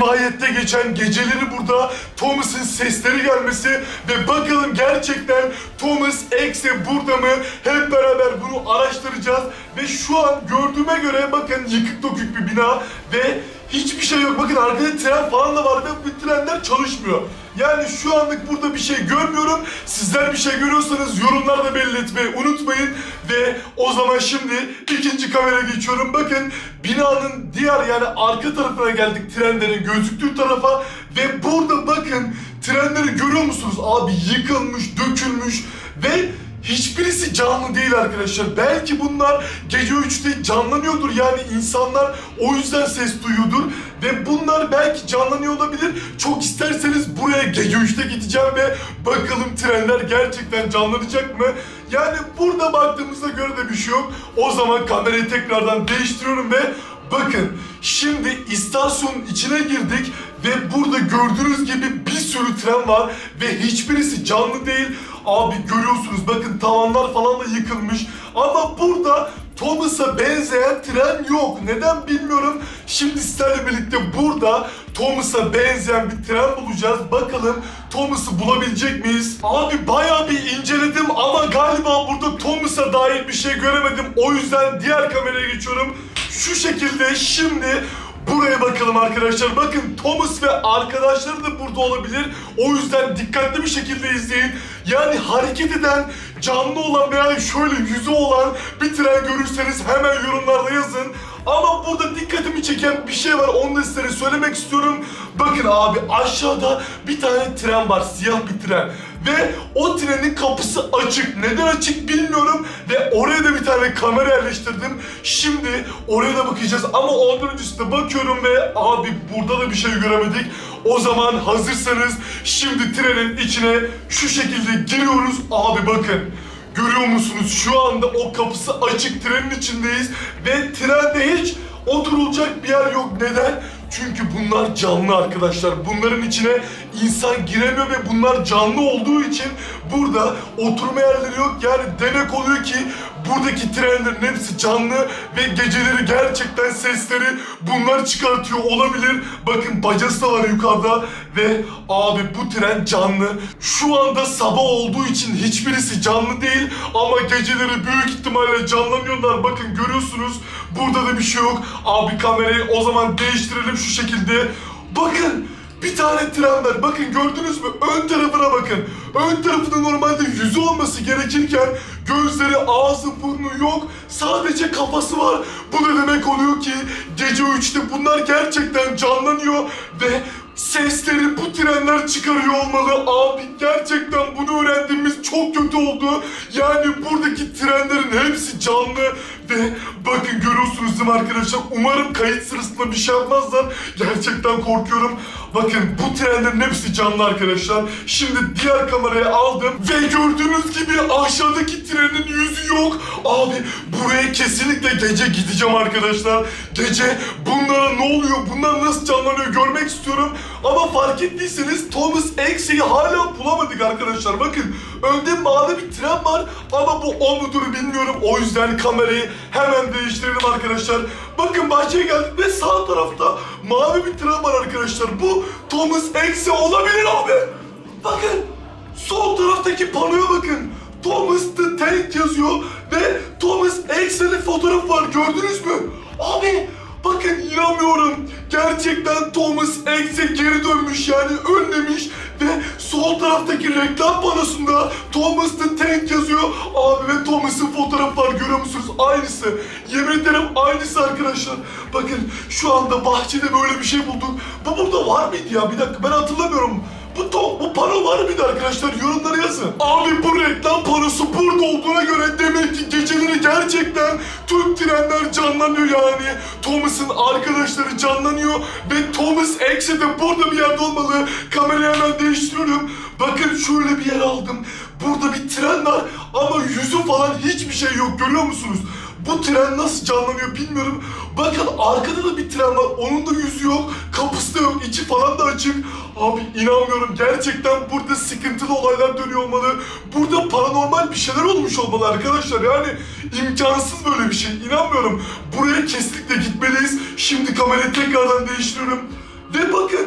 rivayette geçen geceleri burada Thomas'ın sesleri gelmesi ve bakalım gerçekten Thomas X burada mı? Hep beraber bunu araştıracağız ve şu an gördüğüme göre bakın yıkık dökük bir bina ve hiçbir şey yok. Bakın arkada tren falan da var ve bu trenler çalışmıyor. Yani şu anlık burada bir şey görmüyorum. Sizler bir şey görüyorsanız yorumlarda belli etmeyi unutmayın. Ve o zaman şimdi ikinci kameraya geçiyorum. Bakın binanın diğer yani arka tarafına geldik. Trenlerin gözüktüğü tarafa. Ve burada bakın trenleri görüyor musunuz? Abi yıkılmış, dökülmüş ve hiçbirisi canlı değil arkadaşlar. Belki bunlar gece üçte canlanıyordur. Yani insanlar o yüzden ses duyuyordur. Ve bunlar belki canlanıyor olabilir. Çok isterseniz buraya gece üçte gideceğim ve bakalım trenler gerçekten canlanacak mı? Yani burada baktığımızda göre de bir şey yok. O zaman kamerayı tekrardan değiştiriyorum ve bakın şimdi istasyonun içine girdik ve burada gördüğünüz gibi bir sürü tren var ve hiçbirisi canlı değil. Abi görüyorsunuz bakın tavanlar falan da yıkılmış ama burada Thomas'a benzeyen tren yok. Neden bilmiyorum. Şimdi sizlerle birlikte burada Thomas'a benzeyen bir tren bulacağız. Bakalım Thomas'ı bulabilecek miyiz? Abi bayağı bir inceledim ama galiba burada Thomas'a dair bir şey göremedim. O yüzden diğer kameraya geçiyorum. Şu şekilde şimdi buraya bakalım arkadaşlar. Bakın Thomas ve arkadaşları da burada olabilir. O yüzden dikkatli bir şekilde izleyin. Yani hareket eden, canlı olan veya şöyle yüzü olan bir tren görürseniz hemen yorumlarda yazın. Ama burada dikkatimi çeken bir şey var. Onu da size söylemek istiyorum. Bakın abi aşağıda bir tane tren var. Siyah bir tren. Ve o trenin kapısı açık. Neden açık bilmiyorum. Ve oraya da bir tane kamera yerleştirdim. Şimdi oraya da bakacağız. Ama ondan öncesinde bakıyorum ve abi burada da bir şey göremedik. O zaman hazırsanız şimdi trenin içine şu şekilde giriyoruz. Abi bakın. Görüyor musunuz? Şu anda o kapısı açık, trenin içindeyiz. Ve trende hiç oturulacak bir yer yok. Neden? Çünkü bunlar canlı arkadaşlar. Bunların içine insan giremiyor ve bunlar canlı olduğu için burada oturma yerleri yok. Yani demek oluyor ki buradaki trenlerin hepsi canlı ve geceleri gerçekten sesleri bunlar çıkartıyor olabilir. Bakın bacası da var yukarıda ve abi bu tren canlı. Şu anda sabah olduğu için hiçbirisi canlı değil ama geceleri büyük ihtimalle canlanıyorlar. Bakın görüyorsunuz burada da bir şey yok. Abi kamerayı o zaman değiştirelim şu şekilde. Bakın bir tane tren var. Bakın gördünüz mü? Ön tarafına bakın. Ön tarafında normalde yüzü olması gerekirken gözleri, ağzı, burnu yok. Sadece kafası var. Bu da demek oluyor ki gece üçte bunlar gerçekten canlanıyor ve sesleri bu trenler çıkarıyor olmalı. Abi gerçekten bunu öğrendiğimiz çok kötü oldu. Yani buradaki trenlerin hepsi canlı ve bakın görüyorsunuz değil mi arkadaşlar? Umarım kayıt sırasında bir şey yapmazlar. Gerçekten korkuyorum. Bakın bu trenlerin hepsi canlı arkadaşlar. Şimdi diğer kameraya aldım ve gördüğünüz gibi aşağıdaki trenin yüzü yok. Abi buraya kesinlikle gece gideceğim arkadaşlar. Gece bunlara ne oluyor? Bunlar nasıl canlanıyor görmek istiyorum. Ama fark ettiyseniz Thomas X'i hala bulamadık arkadaşlar. Bakın önde mavi bir tren var ama bu o mudur bilmiyorum. O yüzden kamerayı hemen değiştirelim arkadaşlar. Bakın bahçeye geldik ve sağ tarafta mavi bir tren var arkadaşlar. Bu Thomas X'i olabilir abi. Bakın sol taraftaki panoya bakın. Thomas the Tank yazıyor ve Thomas X'in fotoğrafı var. Gördünüz mü? Abi bakın inanmıyorum. Gerçekten Thomas X'e geri dönmüş yani önlemiş ve sol taraftaki reklam panosunda Thomas the Tank yazıyor. Abi ve Thomas'ın fotoğrafı var görüyor musunuz? Aynısı. Yemin ederim aynısı arkadaşlar. Bakın şu anda bahçede böyle bir şey bulduk. Bu burada var mıydı ya? Bir dakika ben hatırlamıyorum. Bu, to, bu pano var mıydı arkadaşlar? Yorumlara yazın. Abi bu reklam panosu burada olduğuna göre demek ki geceleri gerçekten tüm trenler canlanıyor yani. Thomas'ın arkadaşları canlanıyor ve Thomas X'e de burada bir yerde olmalı. Kamerayı hemen değiştiriyorum. Bakın şöyle bir yer aldım. Burada bir tren var ama yüzü falan hiçbir şey yok görüyor musunuz? Bu tren nasıl canlanıyor bilmiyorum. Bakın arkada da bir tren var. Onun da yüzü yok. Kapısı da yok. İçi falan da açık. Abi inanmıyorum. Gerçekten burada sıkıntılı olaylar dönüyor olmalı. Burada paranormal bir şeyler olmuş olmalı arkadaşlar. Yani imkansız böyle bir şey. İnanmıyorum. Buraya kesinlikle gitmeliyiz. Şimdi kamerayı tekrardan değiştiriyorum. Ve bakın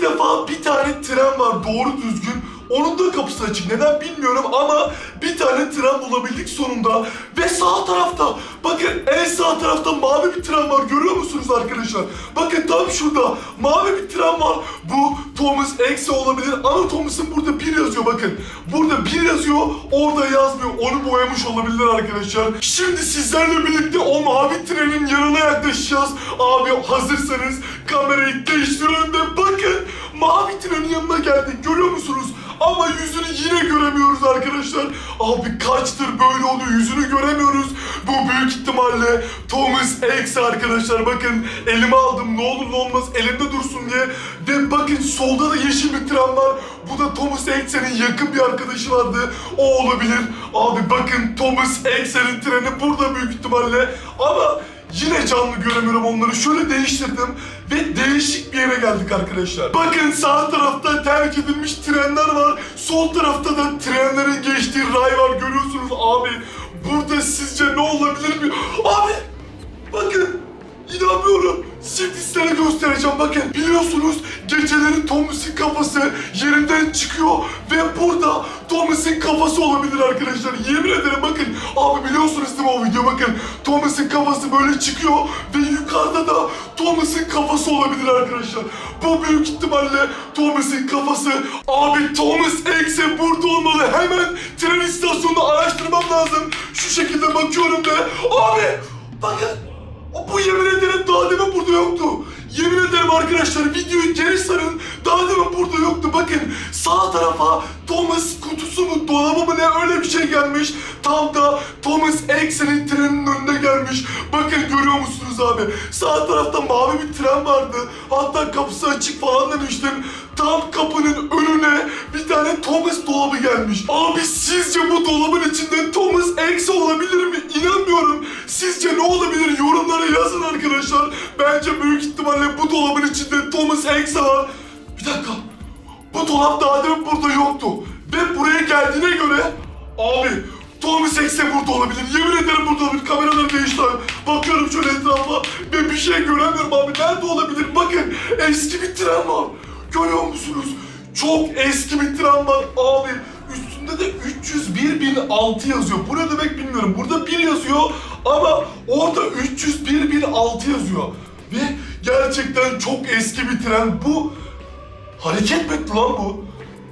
defa bir tane tren var doğru düzgün. Onun da kapısı açık. Neden bilmiyorum ama bir tane tren bulabildik sonunda. Ve sağ tarafta, bakın en sağ tarafta mavi bir tren var. Görüyor musunuz arkadaşlar? Bakın tam şurada mavi bir tren var. Bu Thomas Exe olabilir ama Thomas'ın burada bir yazıyor bakın. Burada bir yazıyor, orada yazmıyor. Onu boyamış olabilirler arkadaşlar. Şimdi sizlerle birlikte o mavi trenin yanına yaklaşacağız. Abi hazırsanız kamerayı değiştiriyorum ve bakın mavi trenin yanına geldik. Görüyor musunuz? Ama yüzünü yine göremiyoruz arkadaşlar. Abi kaçtır böyle oluyor, yüzünü göremiyoruz. Bu büyük ihtimalle Thomas Exe arkadaşlar. Bakın elime aldım, ne olur ne olmaz elimde dursun diye. Ve bakın solda da yeşil bir tren var. Bu da Thomas Exe'nin yakın bir arkadaşı vardı. O olabilir. Abi bakın Thomas Exe'nin treni burada büyük ihtimalle. Ama yine canlı göremiyorum onları. Şöyle değiştirdim ve değişik bir yere geldik arkadaşlar. Bakın sağ tarafta terk edilmiş trenler var. Sol tarafta da trenlerin geçtiği ray var. Görüyorsunuz abi. Burada sizce ne olabilir mi? Abi bakın inanmıyorum. Şimdi size göstereceğim bakın. Biliyorsunuz geceleri Thomas'ın kafası yerinden çıkıyor ve burada Thomas'ın kafası olabilir arkadaşlar. Yemin ederim bakın. Abi biliyorsunuz değil mi o video bakın. Thomas'ın kafası böyle çıkıyor ve yukarıda da Thomas'ın kafası olabilir arkadaşlar. Bu büyük ihtimalle Thomas'ın kafası. Abi Thomas Exe burada olmalı. Hemen tren istasyonunu araştırmam lazım. Şu şekilde bakıyorum ve abi bakın. Bu yemin ederim daha demin burada yoktu. Yemin ederim arkadaşlar videoyu geri sarın. Daha demin burada yoktu. Bakın sağ tarafa Thomas kutusu mu dolabı mı ne öyle bir şey gelmiş. Tam da Thomas Exe'nin treninin önünde gelmiş. Bakın görüyor musunuz abi? Sağ tarafta mavi bir tren vardı. Hatta kapısı açık falan demiştim. Tam kapının önüne bir tane Thomas dolabı gelmiş. Abi sizce bu dolabın içinde Thomas Exe olabilir mi? İnanmıyorum. Sizce ne olabilir? Yorumlara yazın arkadaşlar. Bence büyük ihtimalle bu dolabın içinde Thomas Exe var. Bir dakika. Bu dolap daha demin burada yoktu. Ve buraya geldiğine göre abi Thomas Exe burada olabilir. Yemin ederim burada olabilir. Kameraları değişti. Bakıyorum şöyle etrafa ve bir şey göremiyorum abi. Nerede olabilir? Bakın eski bir tren var. Görüyor musunuz? Çok eski bir tren var abi. Üstünde de üç yüz bir bin altı yazıyor. Bu ne demek bilmiyorum. Burada bir yazıyor ama orada üç yüz bir bin altı yazıyor. Ve gerçekten çok eski bir tren. Bu hareket mi etti lan bu?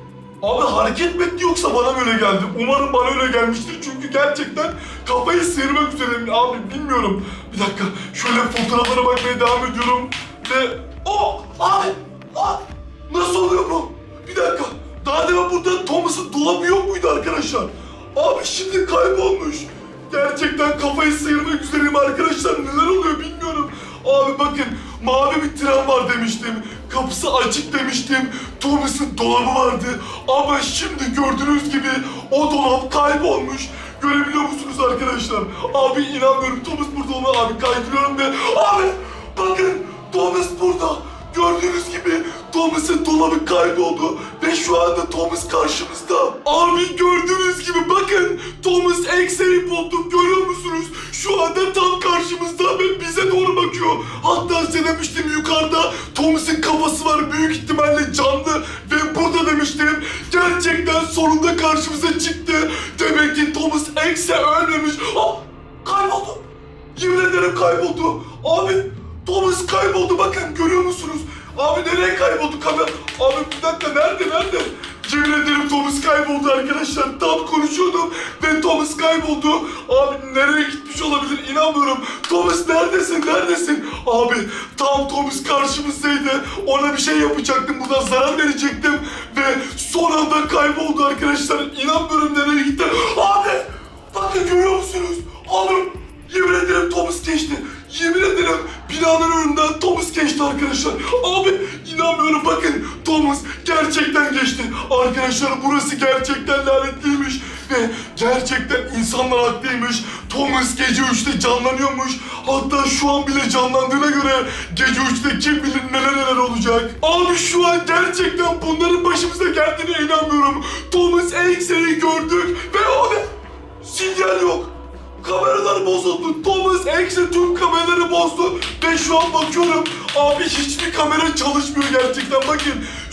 Abi hareket mi etti yoksa bana mı öyle geldi? Umarım bana öyle gelmiştir çünkü gerçekten kafayı sıyırmak üzereyim abi bilmiyorum. Bir dakika şöyle fotoğraflara bakmaya devam ediyorum ve oh abi ah, nasıl oluyor bu? Bir dakika daha demin burada Thomas'ın dolabı yok muydu arkadaşlar? Abi şimdi kaybolmuş. Gerçekten kafayı sıyırmak üzereyim arkadaşlar neler oluyor bilmiyorum. Abi bakın mavi bir tren var demiştim. Kapısı açık demiştim. Thomas'ın dolabı vardı. Ama şimdi gördüğünüz gibi o dolap kaybolmuş. Görebiliyor musunuz arkadaşlar? Abi inanmıyorum Thomas burada olmalı. Abi kaydırıyorum ve abi bakın Thomas burada. Gördüğünüz gibi Thomas'ın dolabı kayboldu ve şu anda Thomas karşımızda. Abi gördüğünüz gibi bakın Thomas Exe'yi bulduk görüyor musunuz? Şu anda tam karşımızda ve bize doğru bakıyor. Hatta size demiştim yukarıda Thomas'ın kafası var büyük ihtimalle canlı ve burada demiştim. Gerçekten sonunda karşımıza çıktı. Demek ki Thomas Exe ölmemiş. Ah, kayboldu. Yemin ederim kayboldu. Abi Thomas kayboldu bakın görüyor musunuz? Abi nereye kayboldu kamera? Abi bir dakika nerede nerede? Yemin ederim Thomas kayboldu arkadaşlar. Tam konuşuyordum ve Thomas kayboldu. Abi nereye gitmiş olabilir inanmıyorum. Thomas neredesin neredesin? Abi tam Thomas karşımızdaydı. Ona bir şey yapacaktım buradan zarar verecektim. Ve son anda kayboldu arkadaşlar. İnanmıyorum nereye gitti. Abi bakın görüyor musunuz? Abi yemin ederim Thomas geçti. Yemin ederim binanın önünden Thomas geçti arkadaşlar. Abi inanmıyorum bakın Thomas gerçekten geçti. Arkadaşlar burası gerçekten lanetliymiş. Ve gerçekten insanlar haklıymış. Thomas gece üçte canlanıyormuş. Hatta şu an bile canlandığına göre gece üçte kim bilir neler neler olacak. Abi şu an gerçekten bunların başımıza geldiğine inanmıyorum. Thomas Exe'yi gördük ve o ne? Sinyal yok. Kameralar bozuldu. Thomas Exe tüm kameraları bozdu. Ve şu an bakıyorum. Abi hiçbir kamera çalışmıyor gerçekten. Bakın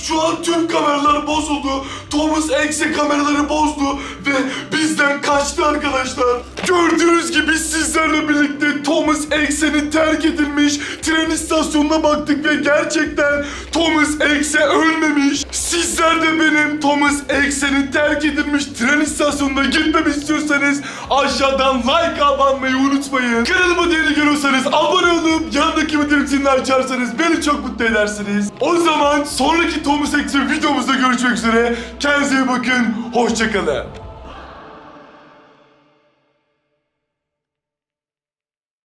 Şu an tüm kameralar bozuldu. Thomas X'e kameraları bozdu ve bizden kaçtı arkadaşlar. Gördüğünüz gibi sizlerle birlikte Thomas X'e'nin terk edilmiş tren istasyonuna baktık ve gerçekten Thomas X'e ölmemiş. Sizler de benim Thomas X'e'nin terk edilmiş tren istasyonuna gitmemi istiyorsanız aşağıdan like abanmayı unutmayın. Kanalıma değeri görüyorsanız abone olup yanındaki bildirim zilini açarsanız beni çok mutlu edersiniz. O zaman sonraki Thomas X'e videomuzda görüşmek üzere. Kendinize iyi bakın. Hoşçakalın.